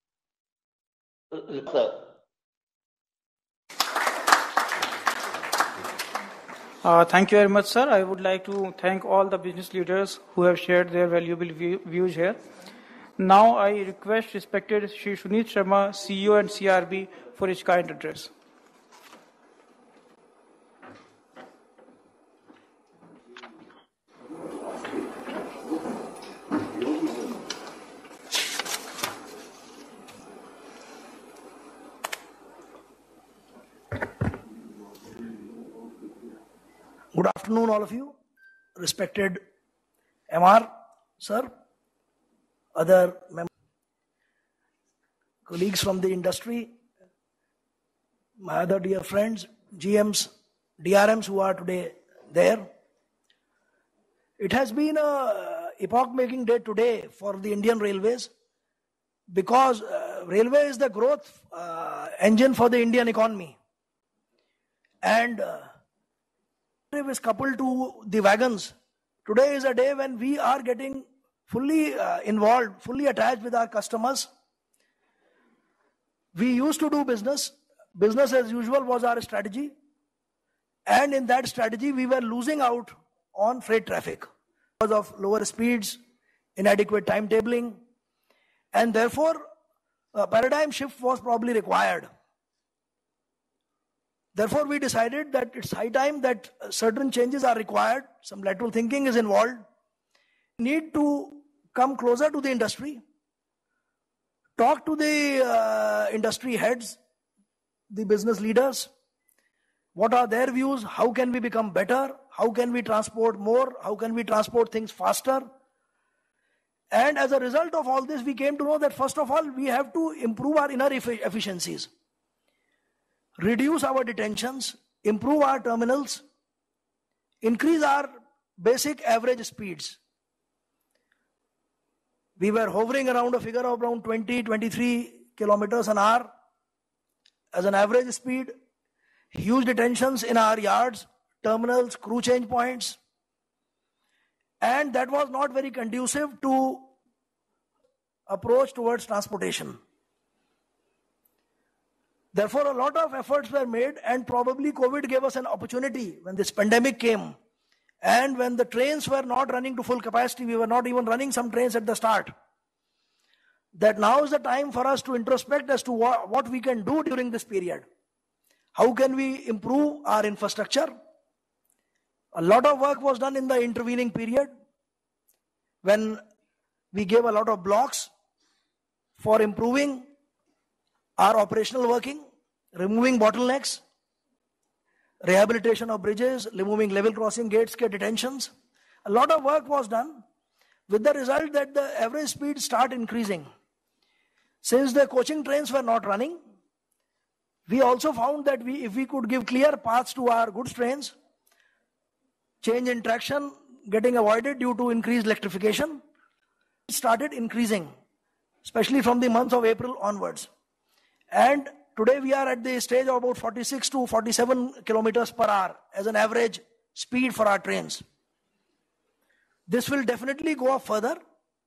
Thank you very much, sir. I would like to thank all the business leaders who have shared their valuable views here. Now I request respected Shri Suneet Sharma, CEO and CRB, for his kind address. Good afternoon, all of you. Respected MR, sir, other members, colleagues from the industry, my other dear friends, GMs, DRMs who are today there. It has been a epoch-making day today for the Indian Railways because railway is the growth engine for the Indian economy. And is coupled to the wagons. Today is a day when we are getting fully involved, fully attached with our customers. We used to do business. Business as usual was our strategy. And in that strategy, we were losing out on freight traffic because of lower speeds, inadequate timetabling. And therefore, a paradigm shift was probably required. Therefore, we decided that it's high time that certain changes are required. Some lateral thinking is involved. We need to come closer to the industry, talk to the industry heads, the business leaders. What are their views? How can we become better? How can we transport more? How can we transport things faster? And as a result of all this, we came to know that first of all, we have to improve our inner efficiencies. Reduce our detentions, improve our terminals, increase our basic average speeds. We were hovering around a figure of around 20-23 kilometers an hour as an average speed. Huge detentions in our yards, terminals, crew change points. And that was not very conducive to approach towards transportation. Therefore, a lot of efforts were made, and probably COVID gave us an opportunity when this pandemic came and when the trains were not running to full capacity. We were not even running some trains at the start. That now is the time for us to introspect as to what we can do during this period. How can we improve our infrastructure? A lot of work was done in the intervening period when we gave a lot of blocks for improving our operational working, removing bottlenecks, rehabilitation of bridges, removing level crossing gates, detentions. A lot of work was done with the result that the average speed start increasing. Since the coaching trains were not running, we also found that if we could give clear paths to our goods trains, change in traction getting avoided due to increased electrification, it started increasing, especially from the month of April onwards. And today we are at the stage of about 46 to 47 kilometers per hour as an average speed for our trains. This will definitely go up further,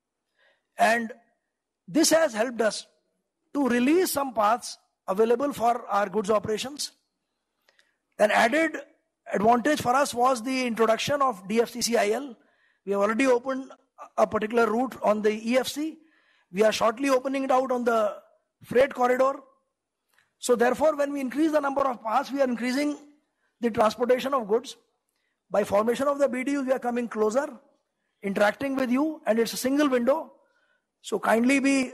and this has helped us to release some paths available for our goods operations. An added advantage for us was the introduction of DFCCIL. We have already opened a particular route on the EFC. We are shortly opening it out on the freight corridor. So therefore, when we increase the number of paths, we are increasing the transportation of goods. By formation of the BDUs, we are coming closer, interacting with you, and it's a single window. So kindly be,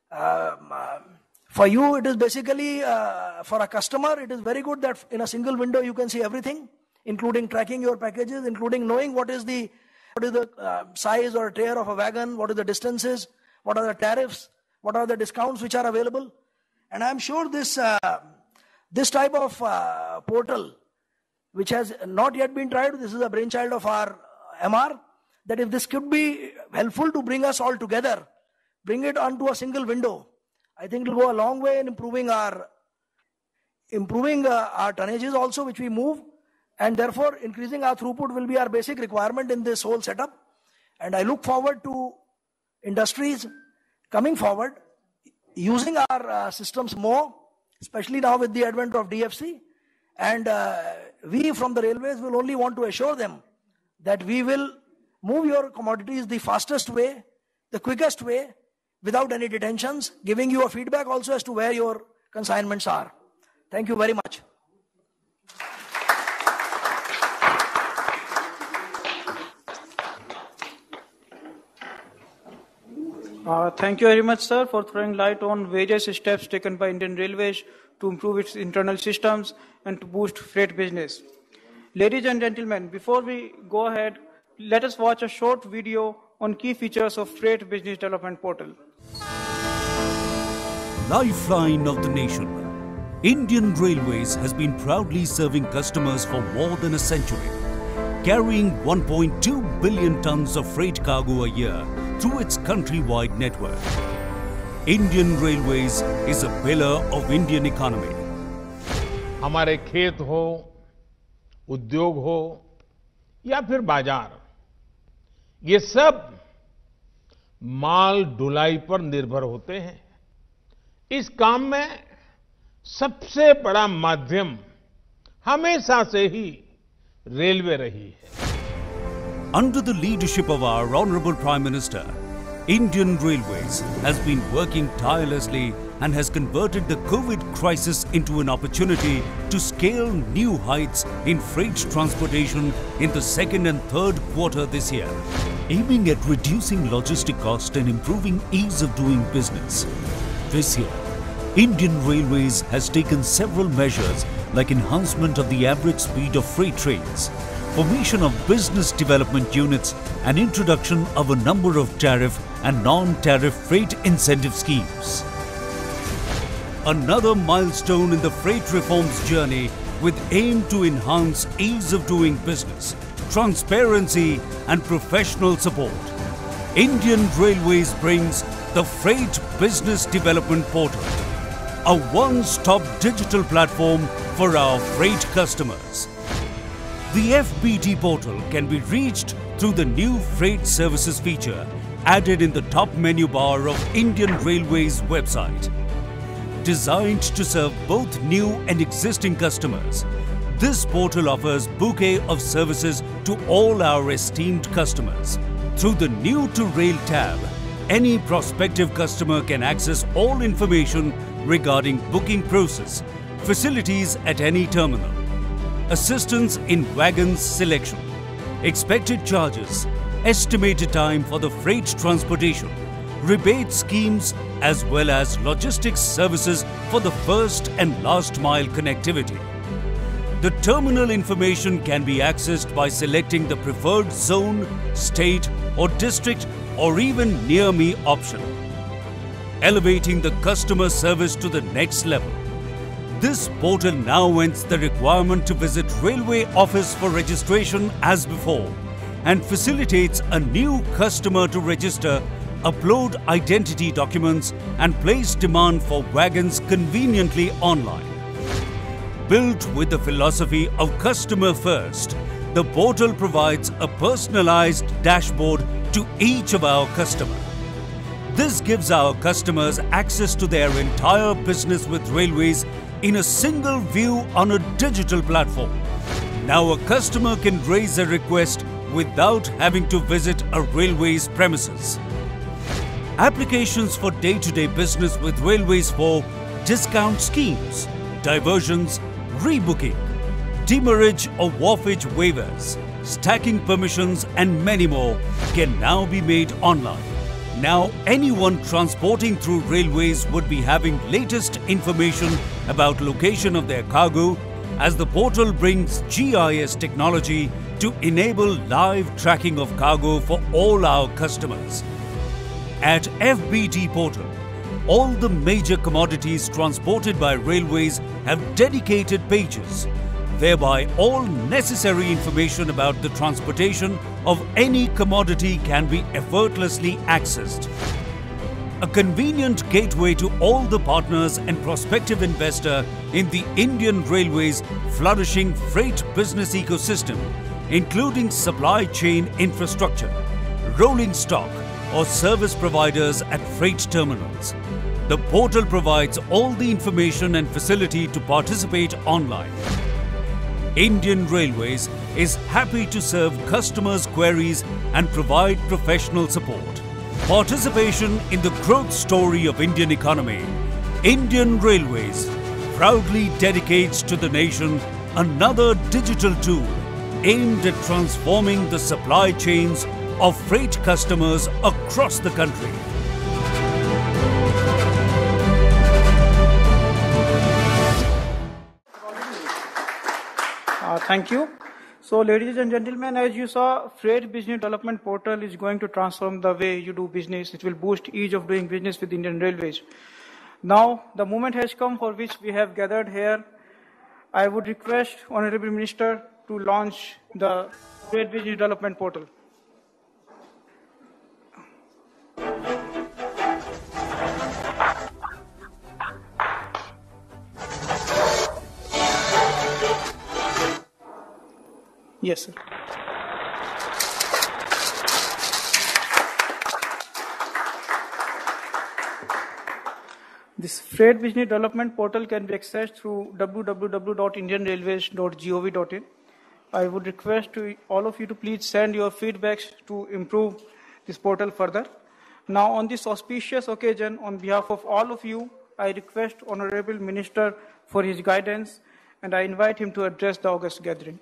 for you, it is basically, for a customer, it is very good that in a single window you can see everything, including tracking your packages, including knowing what is the size or tear of a wagon, what are the distances, what are the tariffs, what are the discounts which are available. And I'm sure this type of portal, which has not yet been tried, this is a brainchild of our MR, that if this could be helpful to bring us all together, bring it onto a single window, I think it will go a long way in improving our tonnages also, which we move, and therefore increasing our throughput will be our basic requirement in this whole setup. And I look forward to industries coming forward, using our systems more, especially now with the advent of DFC. And we from the railways will only want to assure them that we will move your commodities the fastest way, the quickest way, without any detentions, giving you a feedback also as to where your consignments are. Thank you very much. Thank you very much, sir, for throwing light on various steps taken by Indian Railways to improve its internal systems and to boost freight business. Ladies and gentlemen, before we go ahead, let us watch a short video on key features of Freight Business Development Portal. Lifeline of the nation. Indian Railways has been proudly serving customers for more than a century, carrying 1.2 billion tons of freight cargo a year through its countrywide network. Indian Railways is a pillar of Indian economy. हमारे खेत हो, उद्योग हो या फिर बाजार, ये सब माल ढुलाई पर निर्भर होते हैं। इस काम में सबसे बड़ा माध्यम हमेशा से ही रेलवे रही है। Under the leadership of our Honorable Prime Minister, Indian Railways has been working tirelessly and has converted the COVID crisis into an opportunity to scale new heights in freight transportation in the second and third quarter this year, aiming at reducing logistic cost and improving ease of doing business. This year, Indian Railways has taken several measures like enhancement of the average speed of freight trains, formation of business development units and introduction of a number of tariff and non-tariff freight incentive schemes. Another milestone in the freight reforms journey with aim to enhance ease of doing business, transparency and professional support. Indian Railways brings the Freight Business Development Portal, a one-stop digital platform for our freight customers. The FBT portal can be reached through the new Freight Services feature added in the top menu bar of Indian Railways website. Designed to serve both new and existing customers, this portal offers bouquet of services to all our esteemed customers. Through the New to Rail tab, any prospective customer can access all information regarding booking process, facilities at any terminal, assistance in wagons selection, expected charges, estimated time for the freight transportation, rebate schemes as well as logistics services for the first and last mile connectivity. The terminal information can be accessed by selecting the preferred zone, state or district or even near me option, elevating the customer service to the next level. This portal now ends the requirement to visit railway office for registration as before and facilitates a new customer to register, upload identity documents and place demand for wagons conveniently online. Built with the philosophy of customer first, the portal provides a personalized dashboard to each of our customers. This gives our customers access to their entire business with railways in a single view on a digital platform. Now a customer can raise a request without having to visit a railway's premises. Applications for day-to-day business with railways for discount schemes, diversions, rebooking, demurrage or wharfage waivers, stacking permissions and many more can now be made online. Now anyone transporting through railways would be having latest information about location of their cargo as the portal brings GIS technology to enable live tracking of cargo for all our customers. At FBT portal, all the major commodities transported by railways have dedicated pages. Thereby, all necessary information about the transportation of any commodity can be effortlessly accessed. A convenient gateway to all the partners and prospective investor in the Indian Railways flourishing freight business ecosystem, including supply chain infrastructure, rolling stock, or service providers at freight terminals. The portal provides all the information and facility to participate online. Indian Railways is happy to serve customers' queries and provide professional support. Participation in the growth story of Indian economy, Indian Railways proudly dedicates to the nation another digital tool aimed at transforming the supply chains of freight customers across the country. Thank you. So, ladies and gentlemen, as you saw, Freight Business Development Portal is going to transform the way you do business. It will boost ease of doing business with Indian Railways. Now, the moment has come for which we have gathered here. I would request Honorable Minister to launch the Freight Business Development Portal. Yes, sir. This Freight Business Development Portal can be accessed through www.indianrailways.gov.in. I would request all of you to please send your feedbacks to improve this portal further. Now, on this auspicious occasion, on behalf of all of you, I request Honorable Minister for his guidance, and I invite him to address the August gathering.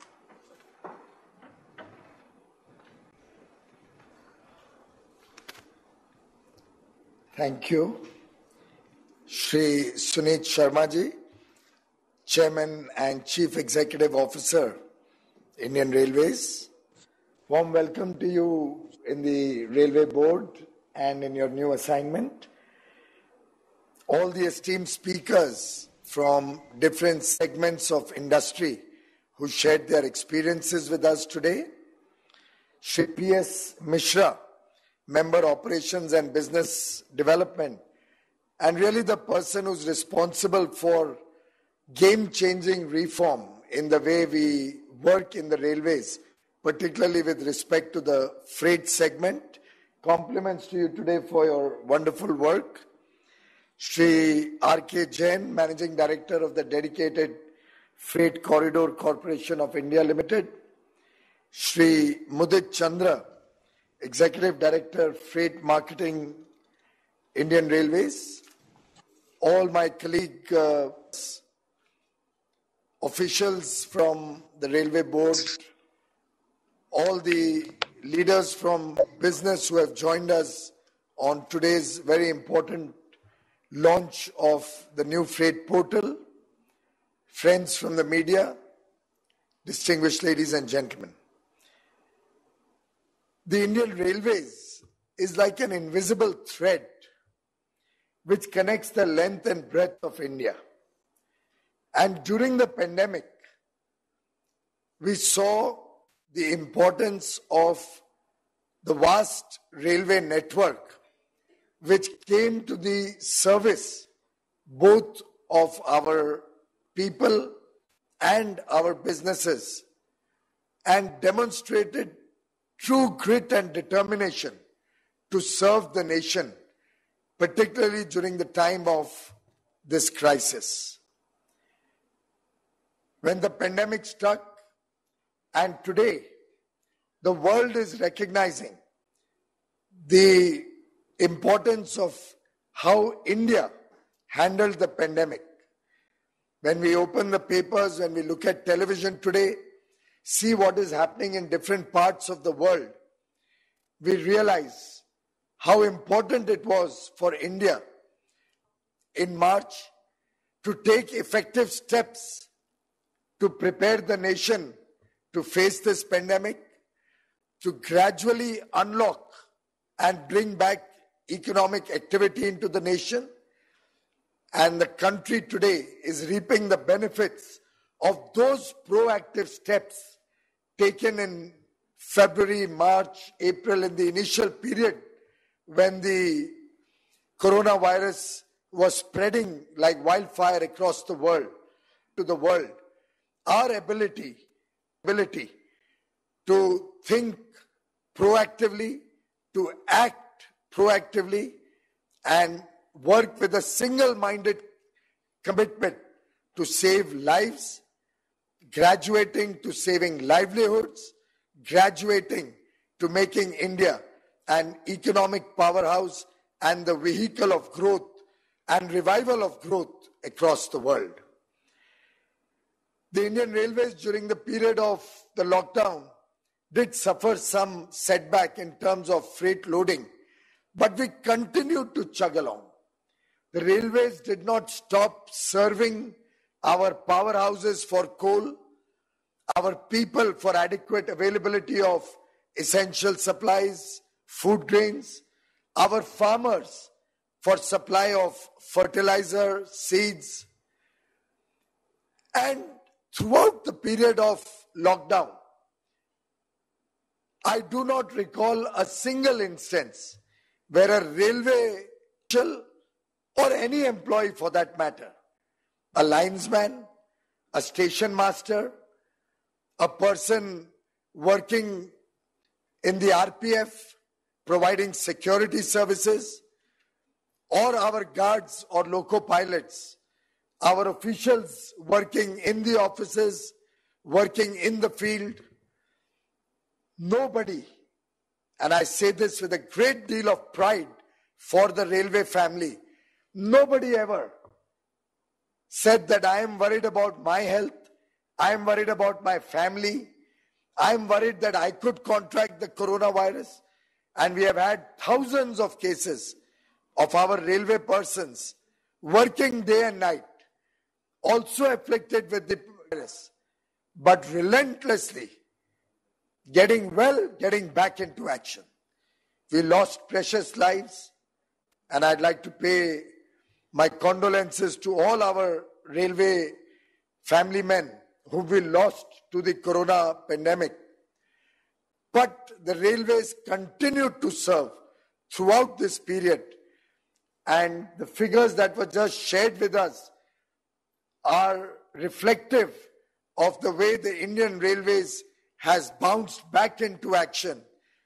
Thank you. Shri Sunit Sharma ji, Chairman and Chief Executive Officer, Indian Railways. Warm welcome to you in the Railway Board and in your new assignment. All the esteemed speakers from different segments of industry who shared their experiences with us today. Shri P.S. Mishra, Member Operations and Business Development, and really the person who's responsible for game-changing reform in the way we work in the railways, particularly with respect to the freight segment. Compliments to you today for your wonderful work. Shri R.K. Jain, Managing Director of the Dedicated Freight Corridor Corporation of India Limited. Shri Mudit Chandra, Executive Director, Freight Marketing, Indian Railways. All my colleague officials from the Railway Board, all the leaders from business who have joined us on today's very important launch of the new freight portal, friends from the media, distinguished ladies and gentlemen. The Indian Railways is like an invisible thread which connects the length and breadth of India. And during the pandemic, we saw the importance of the vast railway network which came to the service both of our people and our businesses and demonstrated true grit and determination to serve the nation, particularly during the time of this crisis. When the pandemic struck, and today the world is recognizing the importance of how India handled the pandemic. When we open the papers, when we look at television today, see what is happening in different parts of the world, we realize how important it was for India in March to take effective steps to prepare the nation to face this pandemic, to gradually unlock and bring back economic activity into the nation. And the country today is reaping the benefits of those proactive steps taken in February, March, April, in the initial period when the coronavirus was spreading like wildfire across the world, to the world. Our ability to think proactively, to act proactively, and work with a single-minded commitment to save lives, graduating to saving livelihoods, graduating to making India an economic powerhouse and the vehicle of growth and revival of growth across the world. The Indian Railways during the period of the lockdown did suffer some setback in terms of freight loading, but we continued to chug along. The railways did not stop serving our powerhouses for coal, our people for adequate availability of essential supplies, food grains, our farmers for supply of fertilizer, seeds, and throughout the period of lockdown, I do not recall a single instance where a railway official or any employee for that matter, a linesman, a station master, a person working in the RPF, providing security services, or our guards or loco pilots, our officials working in the offices, working in the field, nobody, and I say this with a great deal of pride for the railway family, nobody ever said that I am worried about my health, I am worried about my family, I am worried that I could contract the coronavirus. And we have had thousands of cases of our railway persons working day and night, also afflicted with the virus, but relentlessly getting well, getting back into action. We lost precious lives, and I'd like to pay my condolences to all our railway family men whom we lost to the corona pandemic. But the railways continued to serve throughout this period, and the figures that were just shared with us are reflective of the way the Indian Railways has bounced back into action.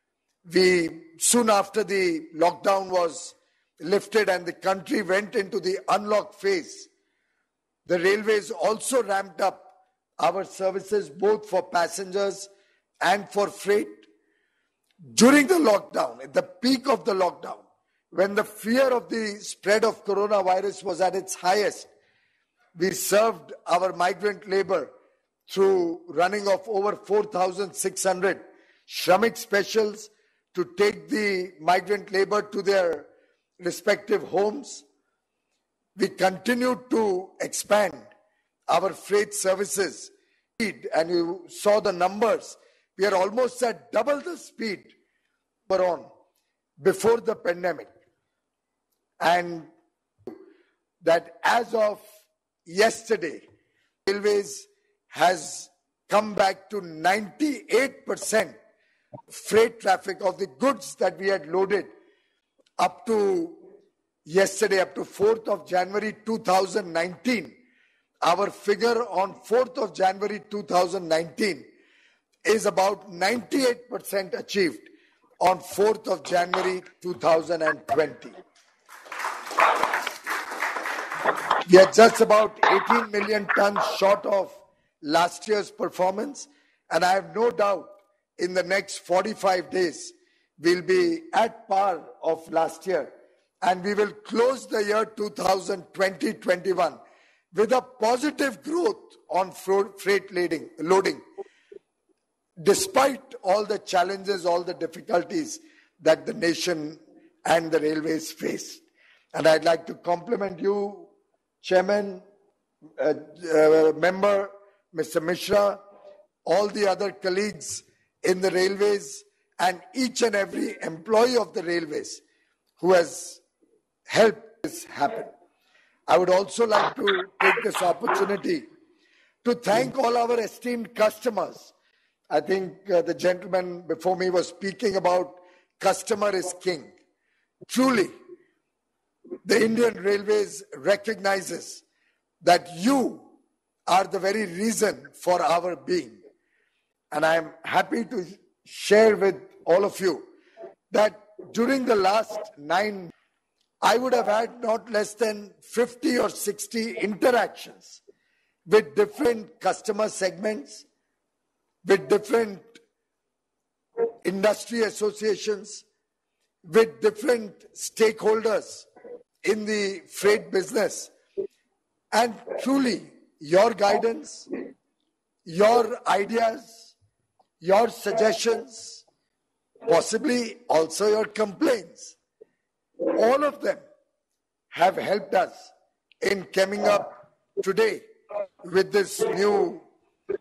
Soon after the lockdown was lifted and the country went into the unlock phase, the railways also ramped up our services both for passengers and for freight. During the lockdown, at the peak of the lockdown, when the fear of the spread of coronavirus was at its highest, we served our migrant labor through running of over 4,600 Shramik specials to take the migrant labor to their respective homes. We continued to expand our freight services, and you saw the numbers. We are almost at double the speed we were on before the pandemic. And that as of yesterday, Railways has come back to 98% freight traffic of the goods that we had loaded up to yesterday, up to 4th of January 2019. Our figure on 4th of January 2019 is about 98% achieved on 4th of January 2020. We are just about 18 million tons short of last year's performance, and I have no doubt in the next 45 days we'll be at par of last year, and we will close the year 2020-21 with a positive growth on freight loading, despite all the challenges, all the difficulties that the nation and the railways faced. And I'd like to compliment you, Chairman, Member, Mr. Mishra, all the other colleagues in the railways, and each and every employee of the railways who has helped this happen. I would also like to take this opportunity to thank all our esteemed customers. I think the gentleman before me was speaking about customer is king. Truly, the Indian Railways recognizes that you are the very reason for our being. And I am happy to share with all of you that during the last 9 months, I would have had not less than 50 or 60 interactions with different customer segments, with different industry associations, with different stakeholders in the freight business. And truly, your guidance, your ideas, your suggestions, possibly also your complaints, all of them have helped us in coming up today with this new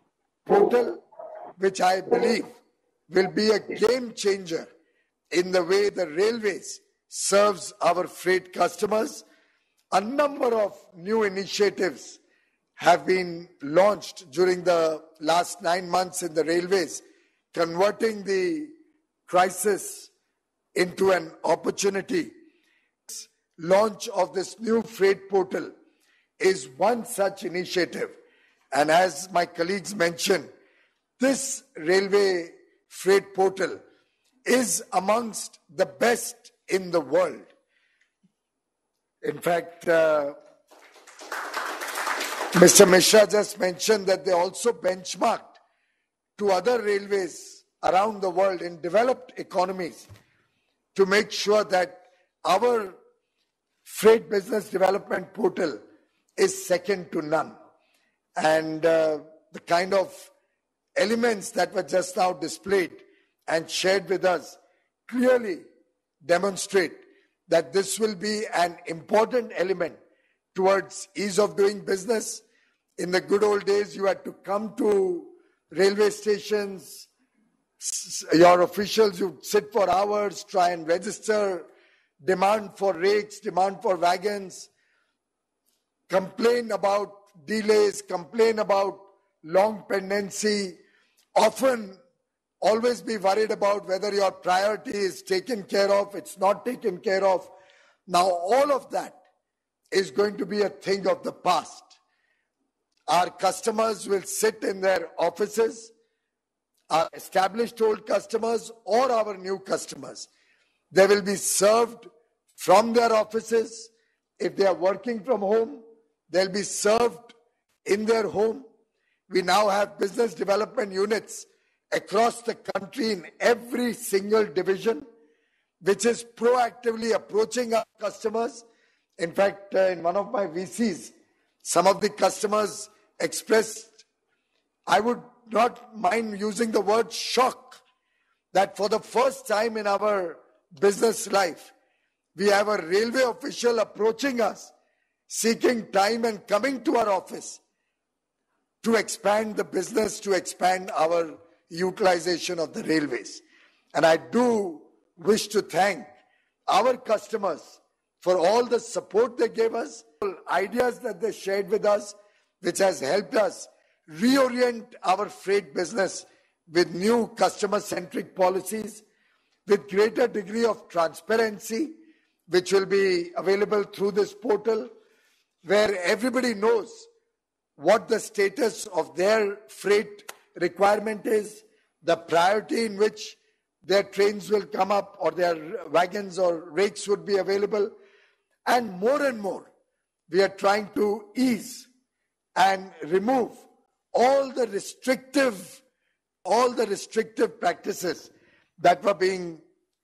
portal, which I believe will be a game changer in the way the railways serves our freight customers. A number of new initiatives have been launched during the last 9 months in the railways, converting the crisis into an opportunity. Launch of this new freight portal is one such initiative. And as my colleagues mentioned, this railway freight portal is amongst the best in the world. In fact, Mr. Mishra just mentioned that they also benchmarked to other railways around the world in developed economies to make sure that our freight business development portal is second to none. And the kind of elements that were just now displayed and shared with us clearly demonstrate that this will be an important element towards ease of doing business. In the good old days, you had to come to railway stations, your officials would sit for hours, try and register, demand for rates, demand for wagons, complain about delays, complain about long pendency, often always be worried about whether your priority is taken care of, it's not taken care of. Now all of that is going to be a thing of the past. Our customers will sit in their offices, our established old customers or our new customers. They will be served from their offices. If they are working from home, they'll be served in their home. We now have business development units across the country in every single division, which is proactively approaching our customers. In fact, in one of my VCs, some of the customers expressed, I would not mind using the word shock, that for the first time in our business life, we have a railway official approaching us, seeking time and coming to our office to expand the business, to expand our utilization of the railways. And I do wish to thank our customers for all the support they gave us, ideas that they shared with us, which has helped us reorient our freight business with new customer-centric policies, with greater degree of transparency, which will be available through this portal, where everybody knows what the status of their freight requirement is, the priority in which their trains will come up or their wagons or rakes would be available. And more, we are trying to ease and remove all the restrictive practices that were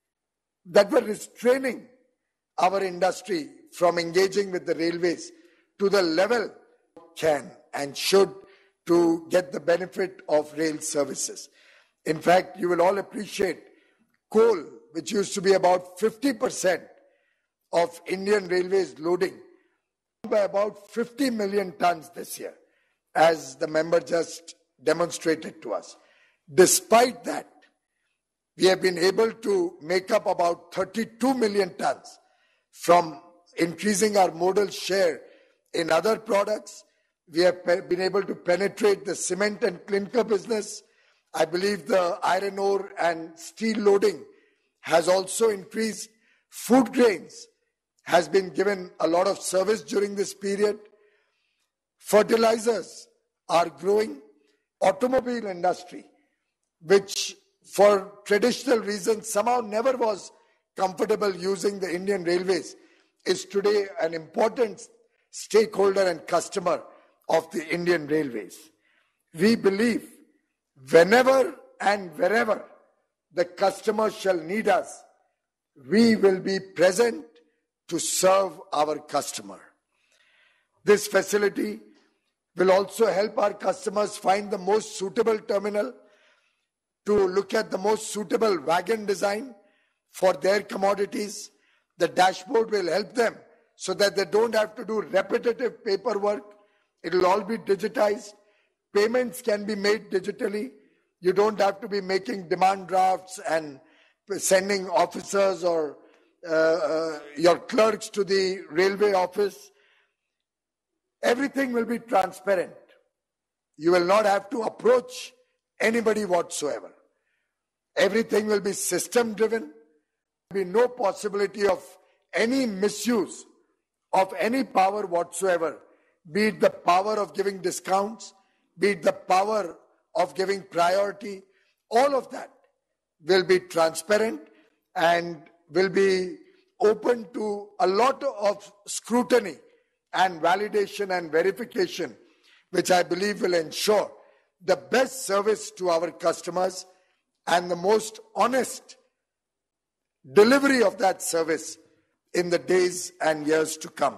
restraining our industry from engaging with the railways to the level can and should to get the benefit of rail services. In fact, you will all appreciate coal, which used to be about 50% of Indian Railways loading, by about 50 million tons this year, as the member just demonstrated to us. Despite that, we have been able to make up about 32 million tons from increasing our modal share in other products. We have been able to penetrate the cement and clinker business. I believe the iron ore and steel loading has also increased. Food grains has been given a lot of service during this period. Fertilizers are growing. Automobile industry, which for traditional reasons somehow never was comfortable using the Indian Railways, is today an important stakeholder and customer of the Indian Railways. We believe whenever and wherever the customer shall need us, we will be present to serve our customer. This facility will also help our customers find the most suitable terminal, to look at the most suitable wagon design for their commodities. The dashboard will help them so that they don't have to do repetitive paperwork. It will all be digitized. payments can be made digitally. You don't have to be making demand drafts and sending officers or your clerks to the railway office. Everything will be transparent. You will not have to approach anybody whatsoever. Everything will be system driven. There will be no possibility of any misuse of any power whatsoever, be it the power of giving discounts, be it the power of giving priority. All of that will be transparent and will be open to a lot of scrutiny and validation and verification, which I believe will ensure the best service to our customers and the most honest delivery of that service in the days and years to come.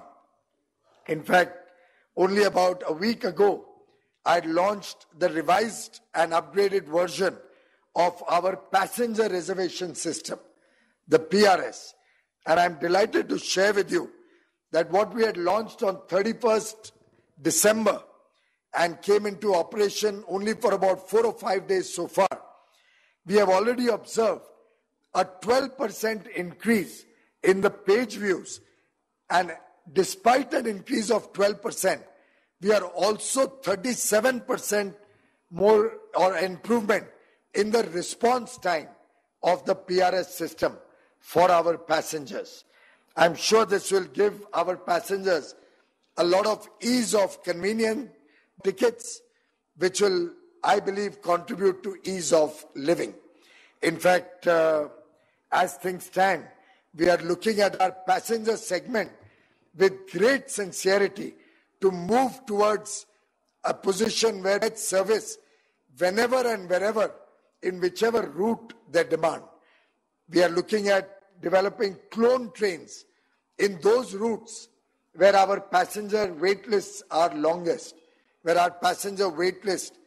In fact, only about a week ago, I launched the revised and upgraded version of our passenger reservation system, the PRS. And I'm delighted to share with you that what we had launched on 31st December and came into operation only for about 4 or 5 days so far, we have already observed a 12% increase in the page views. And despite an increase of 12%, we are also 37% more or improvement in the response time of the PRS system for our passengers. I'm sure this will give our passengers a lot of ease of convenient tickets, which will, I believe, contribute to ease of living. In fact, as things stand, we are looking at our passenger segment with great sincerity to move towards a position where it's service whenever and wherever, in whichever route they demand. We are looking at developing clone trains in those routes where our passenger wait lists are longest, where our passenger wait list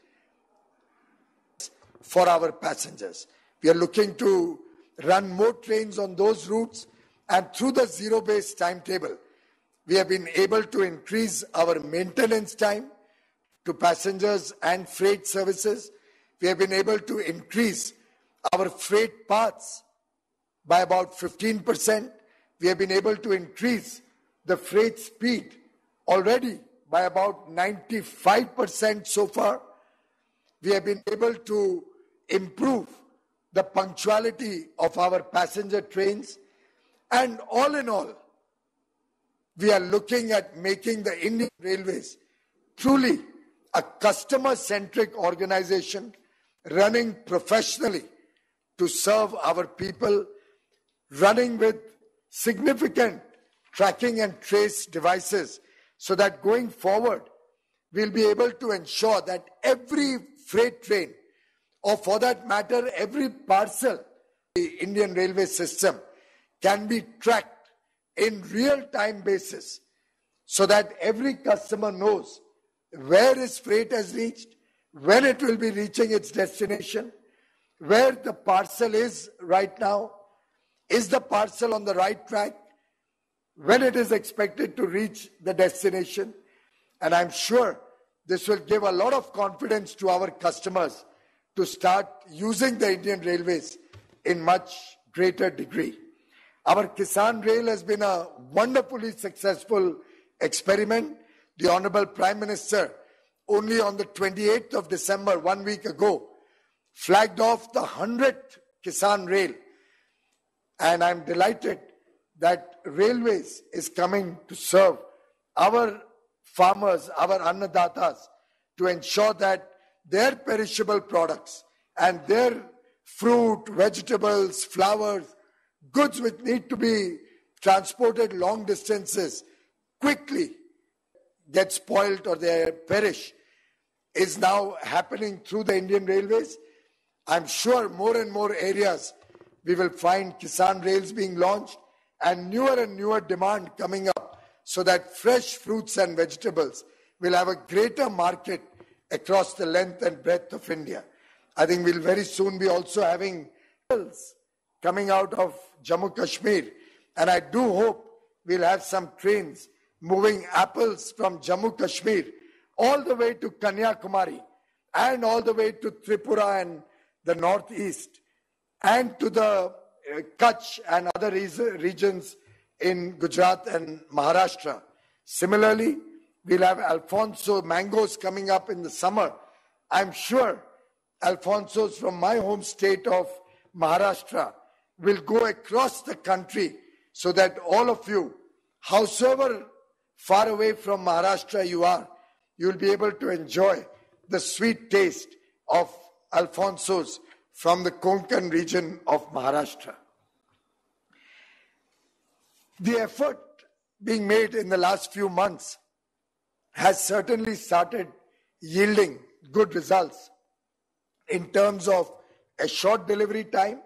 for our passengers. We are looking to run more trains on those routes, and through the zero-based timetable, we have been able to increase our maintenance time to passengers and freight services. We have been able to increase our freight paths by about 15%. We have been able to increase the freight speed already by about 95% so far. We have been able to improve the punctuality of our passenger trains. And all in all, we are looking at making the Indian Railways truly a customer-centric organization running professionally to serve our people, running with significant tracking and trace devices, so that going forward, we'll be able to ensure that every freight train, or for that matter, every parcel, the Indian railway system can be tracked in real-time basis, so that every customer knows where his freight has reached, when it will be reaching its destination, where the parcel is right now, is the parcel on the right track, when it is expected to reach the destination. And I'm sure this will give a lot of confidence to our customers to start using the Indian Railways in much greater degree. Our Kisan Rail has been a wonderfully successful experiment. The Honorable Prime Minister, only on the 28th of December, 1 week ago, flagged off the 100th Kisan Rail. And I'm delighted that Railways is coming to serve our farmers, our Annadatas, to ensure that their perishable products and their fruit, vegetables, flowers, goods which need to be transported long distances quickly get spoiled or they perish, is now happening through the Indian Railways. I'm sure more and more areas we will find Kisan Rails being launched and newer demand coming up, so that fresh fruits and vegetables will have a greater market across the length and breadth of India. I think we'll very soon be also having coming out of Jammu Kashmir, and I do hope we'll have some trains moving apples from Jammu Kashmir all the way to Kanyakumari and all the way to Tripura and the northeast, and to the Kutch and other regions in Gujarat and Maharashtra. Similarly, we'll have Alfonso mangoes coming up in the summer. I'm sure Alfonsos from my home state of Maharashtra will go across the country so that all of you, howsoever far away from Maharashtra you are, you'll be able to enjoy the sweet taste of Alfonsos from the Konkan region of Maharashtra. The effort being made in the last few months has certainly started yielding good results in terms of a short delivery time,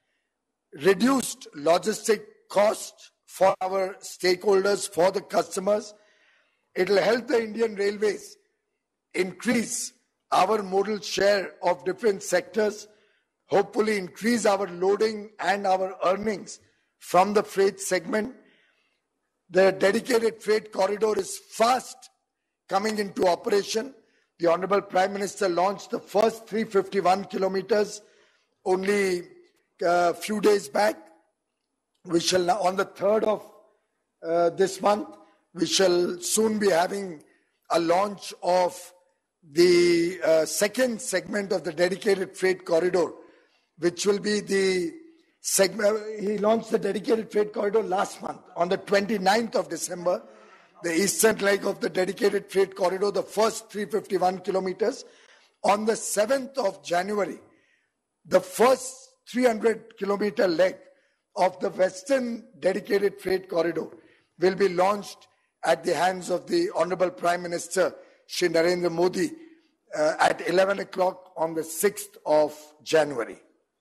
reduced logistic cost for our stakeholders, for the customers. It will help the Indian Railways increase our modal share of different sectors, hopefully increase our loading and our earnings from the freight segment. The dedicated freight corridor is fast coming into operation. The Honorable Prime Minister launched the first 351 kilometers only a few days back. We shall now, on the 3rd of this month, we shall soon be having a launch of the second segment of the dedicated freight corridor, which will be the segment. He launched the dedicated freight corridor last month on the 29th of December, the eastern leg of the dedicated freight corridor, the first 351 kilometers. On the 7th of January, the first 300-kilometer leg of the western dedicated freight corridor will be launched at the hands of the Honorable Prime Minister, Shri Narendra Modi, at 11 o'clock on the 6th of January.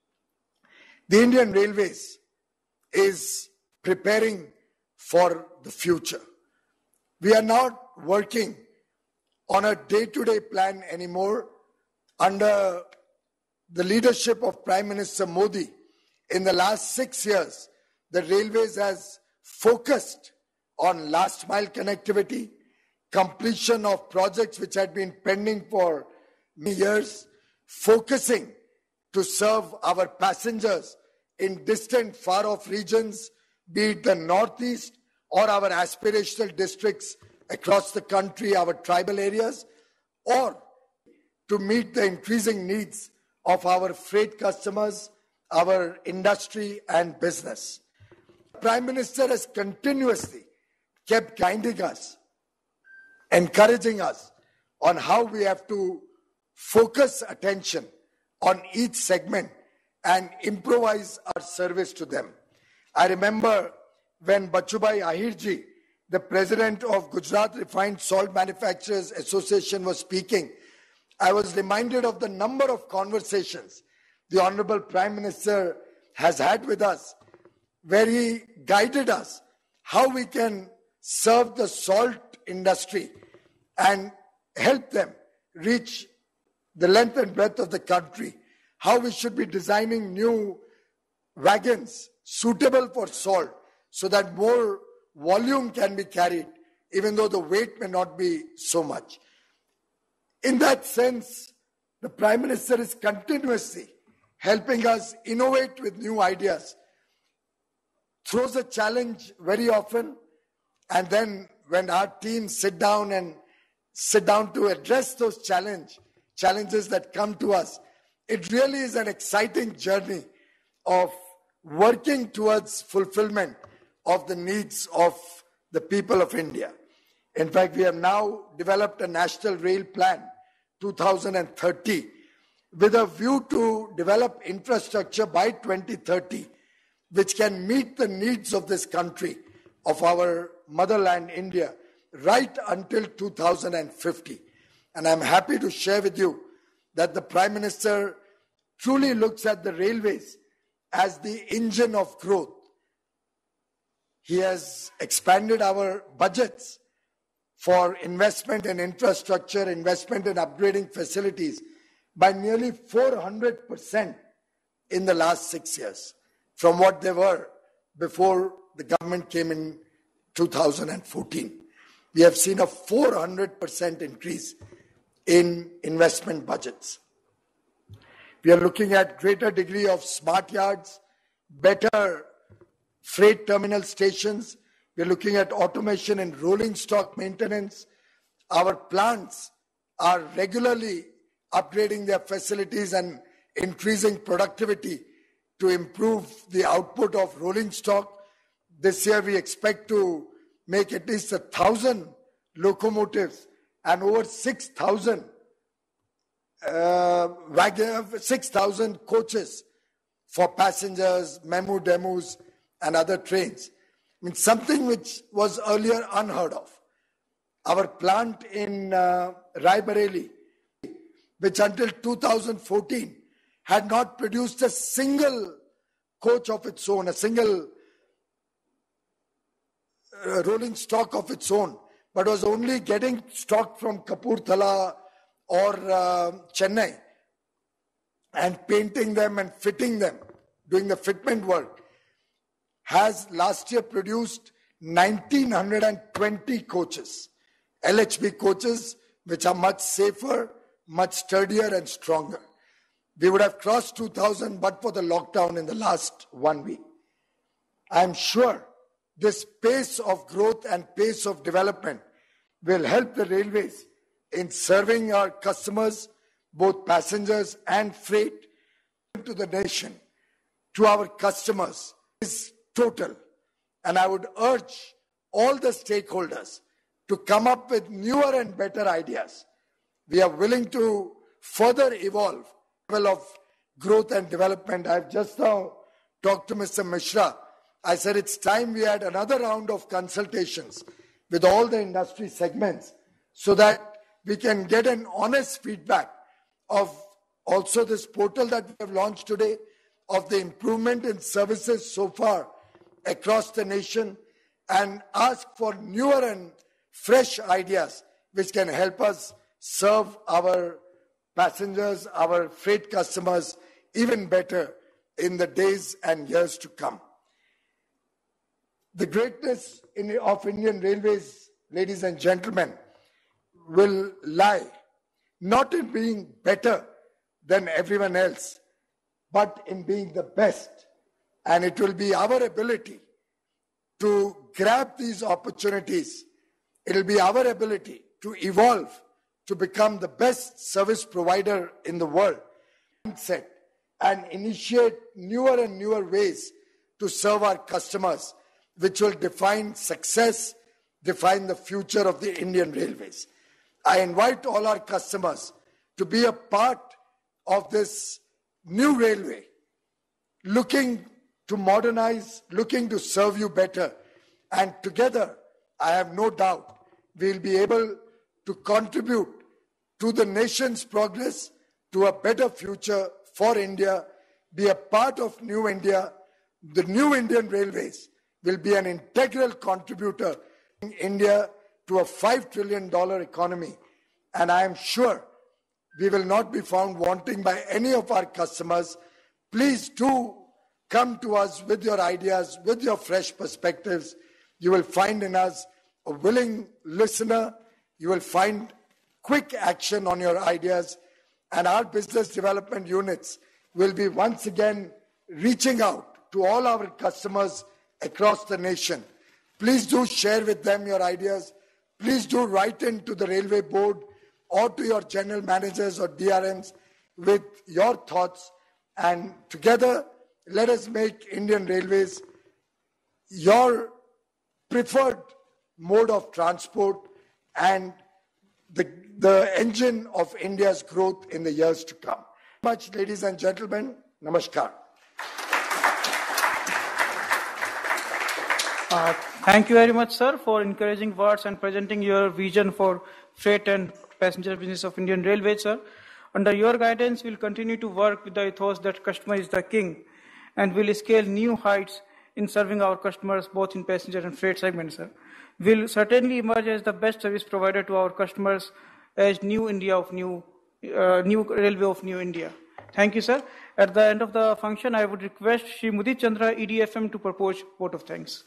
The Indian Railways is preparing for the future. We are not working on a day-to-day plan anymore. Under the leadership of Prime Minister Modi, in the last 6 years, the Railways has focused on last mile connectivity, completion of projects which had been pending for many years, focusing to serve our passengers in distant, far-off regions, be it the Northeast or our aspirational districts across the country, our tribal areas, or to meet the increasing needs of our freight customers, our industry and business. The Prime Minister has continuously kept guiding us, encouraging us on how we have to focus attention on each segment and improvise our service to them. I remember when Bachubhai Ahirji, the president of Gujarat Refined Salt Manufacturers Association, was speaking, I was reminded of the number of conversations the Honorable Prime Minister has had with us, where he guided us how we can serve the salt industry and help them reach the length and breadth of the country, how we should be designing new wagons suitable for salt so that more volume can be carried, even though the weight may not be so much. In that sense, the Prime Minister is continuously helping us innovate with new ideas, throws a challenge very often, and then when our teams sit down to address those challenges that come to us, it really is an exciting journey of working towards fulfillment of the needs of the people of India. In fact, we have now developed a National Rail Plan 2030 with a view to develop infrastructure by 2030 which can meet the needs of this country, of our motherland India, right until 2050. And I'm happy to share with you that the Prime Minister truly looks at the railways as the engine of growth. He has expanded our budgets for investment in infrastructure, investment in upgrading facilities by nearly 400% in the last 6 years from what they were before the government came in 2014. We have seen a 400% increase in investment budgets. We are looking at greater degree of smart yards, better freight terminal stations. We are looking at automation and rolling stock maintenance. Our plants are regularly upgrading their facilities and increasing productivity to improve the output of rolling stock. This year we expect to make at least 1,000 locomotives and over 6,000 coaches for passengers, memo demos, and other trains. I mean, something which was earlier unheard of. Our plant in Raebareli, which until 2014 had not produced a single coach of its own, a single rolling stock of its own, but was only getting stock from Kapurthala or Chennai and painting them and fitting them, doing the fitment work, has last year produced 1,920 coaches, LHB coaches, which are much safer, much sturdier and stronger. We would have crossed 2,000 but for the lockdown in the last 1 week. I am sure this pace of growth and pace of development will help the railways in serving our customers, both passengers and freight, to the nation, to our customers is total. And I would urge all the stakeholders to come up with newer and better ideas. We are willing to further evolve the level of growth and development. I've just now talked to Mr. Mishra. I said it's time we had another round of consultations with all the industry segments so that we can get an honest feedback of also this portal that we have launched today, of the improvement in services so far across the nation, and ask for newer and fresh ideas which can help us serve our passengers, our freight customers even better in the days and years to come. The greatness of Indian Railways, ladies and gentlemen, will lie not in being better than everyone else, but in being the best. And it will be our ability to grab these opportunities. It will be our ability to evolve, to become the best service provider in the world, and initiate newer and newer ways to serve our customers, which will define success, define the future of the Indian Railways. I invite all our customers to be a part of this new railway, looking to modernize, looking to serve you better. And together, I have no doubt, we'll be able to contribute to the nation's progress, to a better future for India, be a part of New India. The new Indian Railways will be an integral contributor in India to a $5 trillion economy. And I am sure we will not be found wanting by any of our customers. Please do come to us with your ideas, with your fresh perspectives. You will find in us a willing listener. You will find quick action on your ideas. And our business development units will be once again reaching out to all our customers across the nation. Please do share with them your ideas. Please do write into the Railway Board or to your general managers or DRMs with your thoughts. And together, let us make Indian Railways your preferred mode of transport and the engine of India's growth in the years to come. Much, ladies and gentlemen. Namaskar. Thank you very much, sir, for encouraging words and presenting your vision for freight and passenger business of Indian Railways, sir. Under your guidance, we'll continue to work with the ethos that customer is the king, and we'll scale new heights in serving our customers both in passenger and freight segments, sir. We'll certainly emerge as the best service provider to our customers as new India of new railway of new India. Thank you, sir. At the end of the function, I would request Shri Mudit Chandra, EDFM, to propose vote of thanks.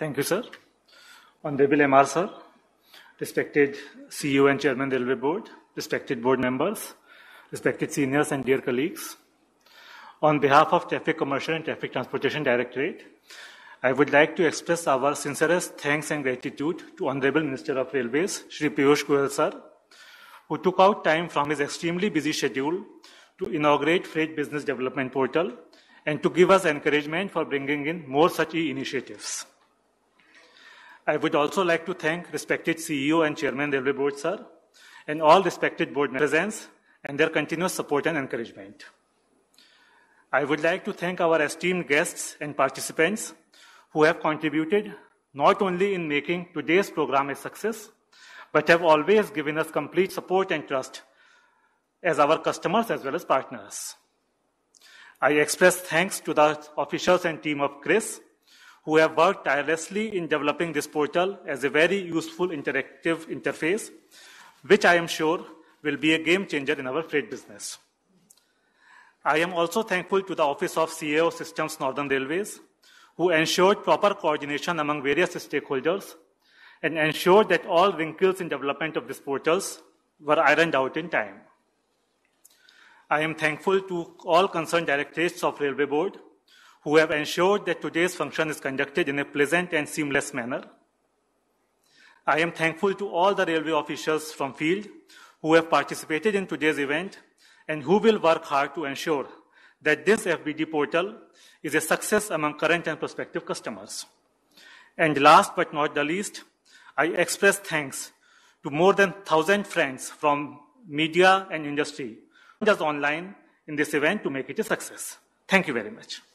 Thank you, sir. Honorable MR, sir, respected CEO and Chairman Railway Board, respected board members, respected seniors and dear colleagues. On behalf of Traffic Commercial and Traffic Transportation Directorate, I would like to express our sincerest thanks and gratitude to Honorable Minister of Railways, Shri Piyush Goyal, sir, who took out time from his extremely busy schedule to inaugurate Freight Business Development Portal and to give us encouragement for bringing in more such initiatives. I would also like to thank respected CEO and Chairman Railway Board, sir, and all respected board members and their continuous support and encouragement. I would like to thank our esteemed guests and participants who have contributed not only in making today's program a success, but have always given us complete support and trust as our customers as well as partners. I express thanks to the officials and team of CRIS who have worked tirelessly in developing this portal as a very useful interactive interface, which I am sure will be a game changer in our freight business. I am also thankful to the Office of CAO Systems Northern Railways, who ensured proper coordination among various stakeholders and ensured that all wrinkles in development of these portals were ironed out in time. I am thankful to all concerned directorates of Railway Board who have ensured that today's function is conducted in a pleasant and seamless manner. I am thankful to all the railway officials from field who have participated in today's event and who will work hard to ensure that this FBD portal is a success among current and prospective customers. And last but not the least, I express thanks to more than 1,000 friends from media and industry who joined us online in this event to make it a success. Thank you very much.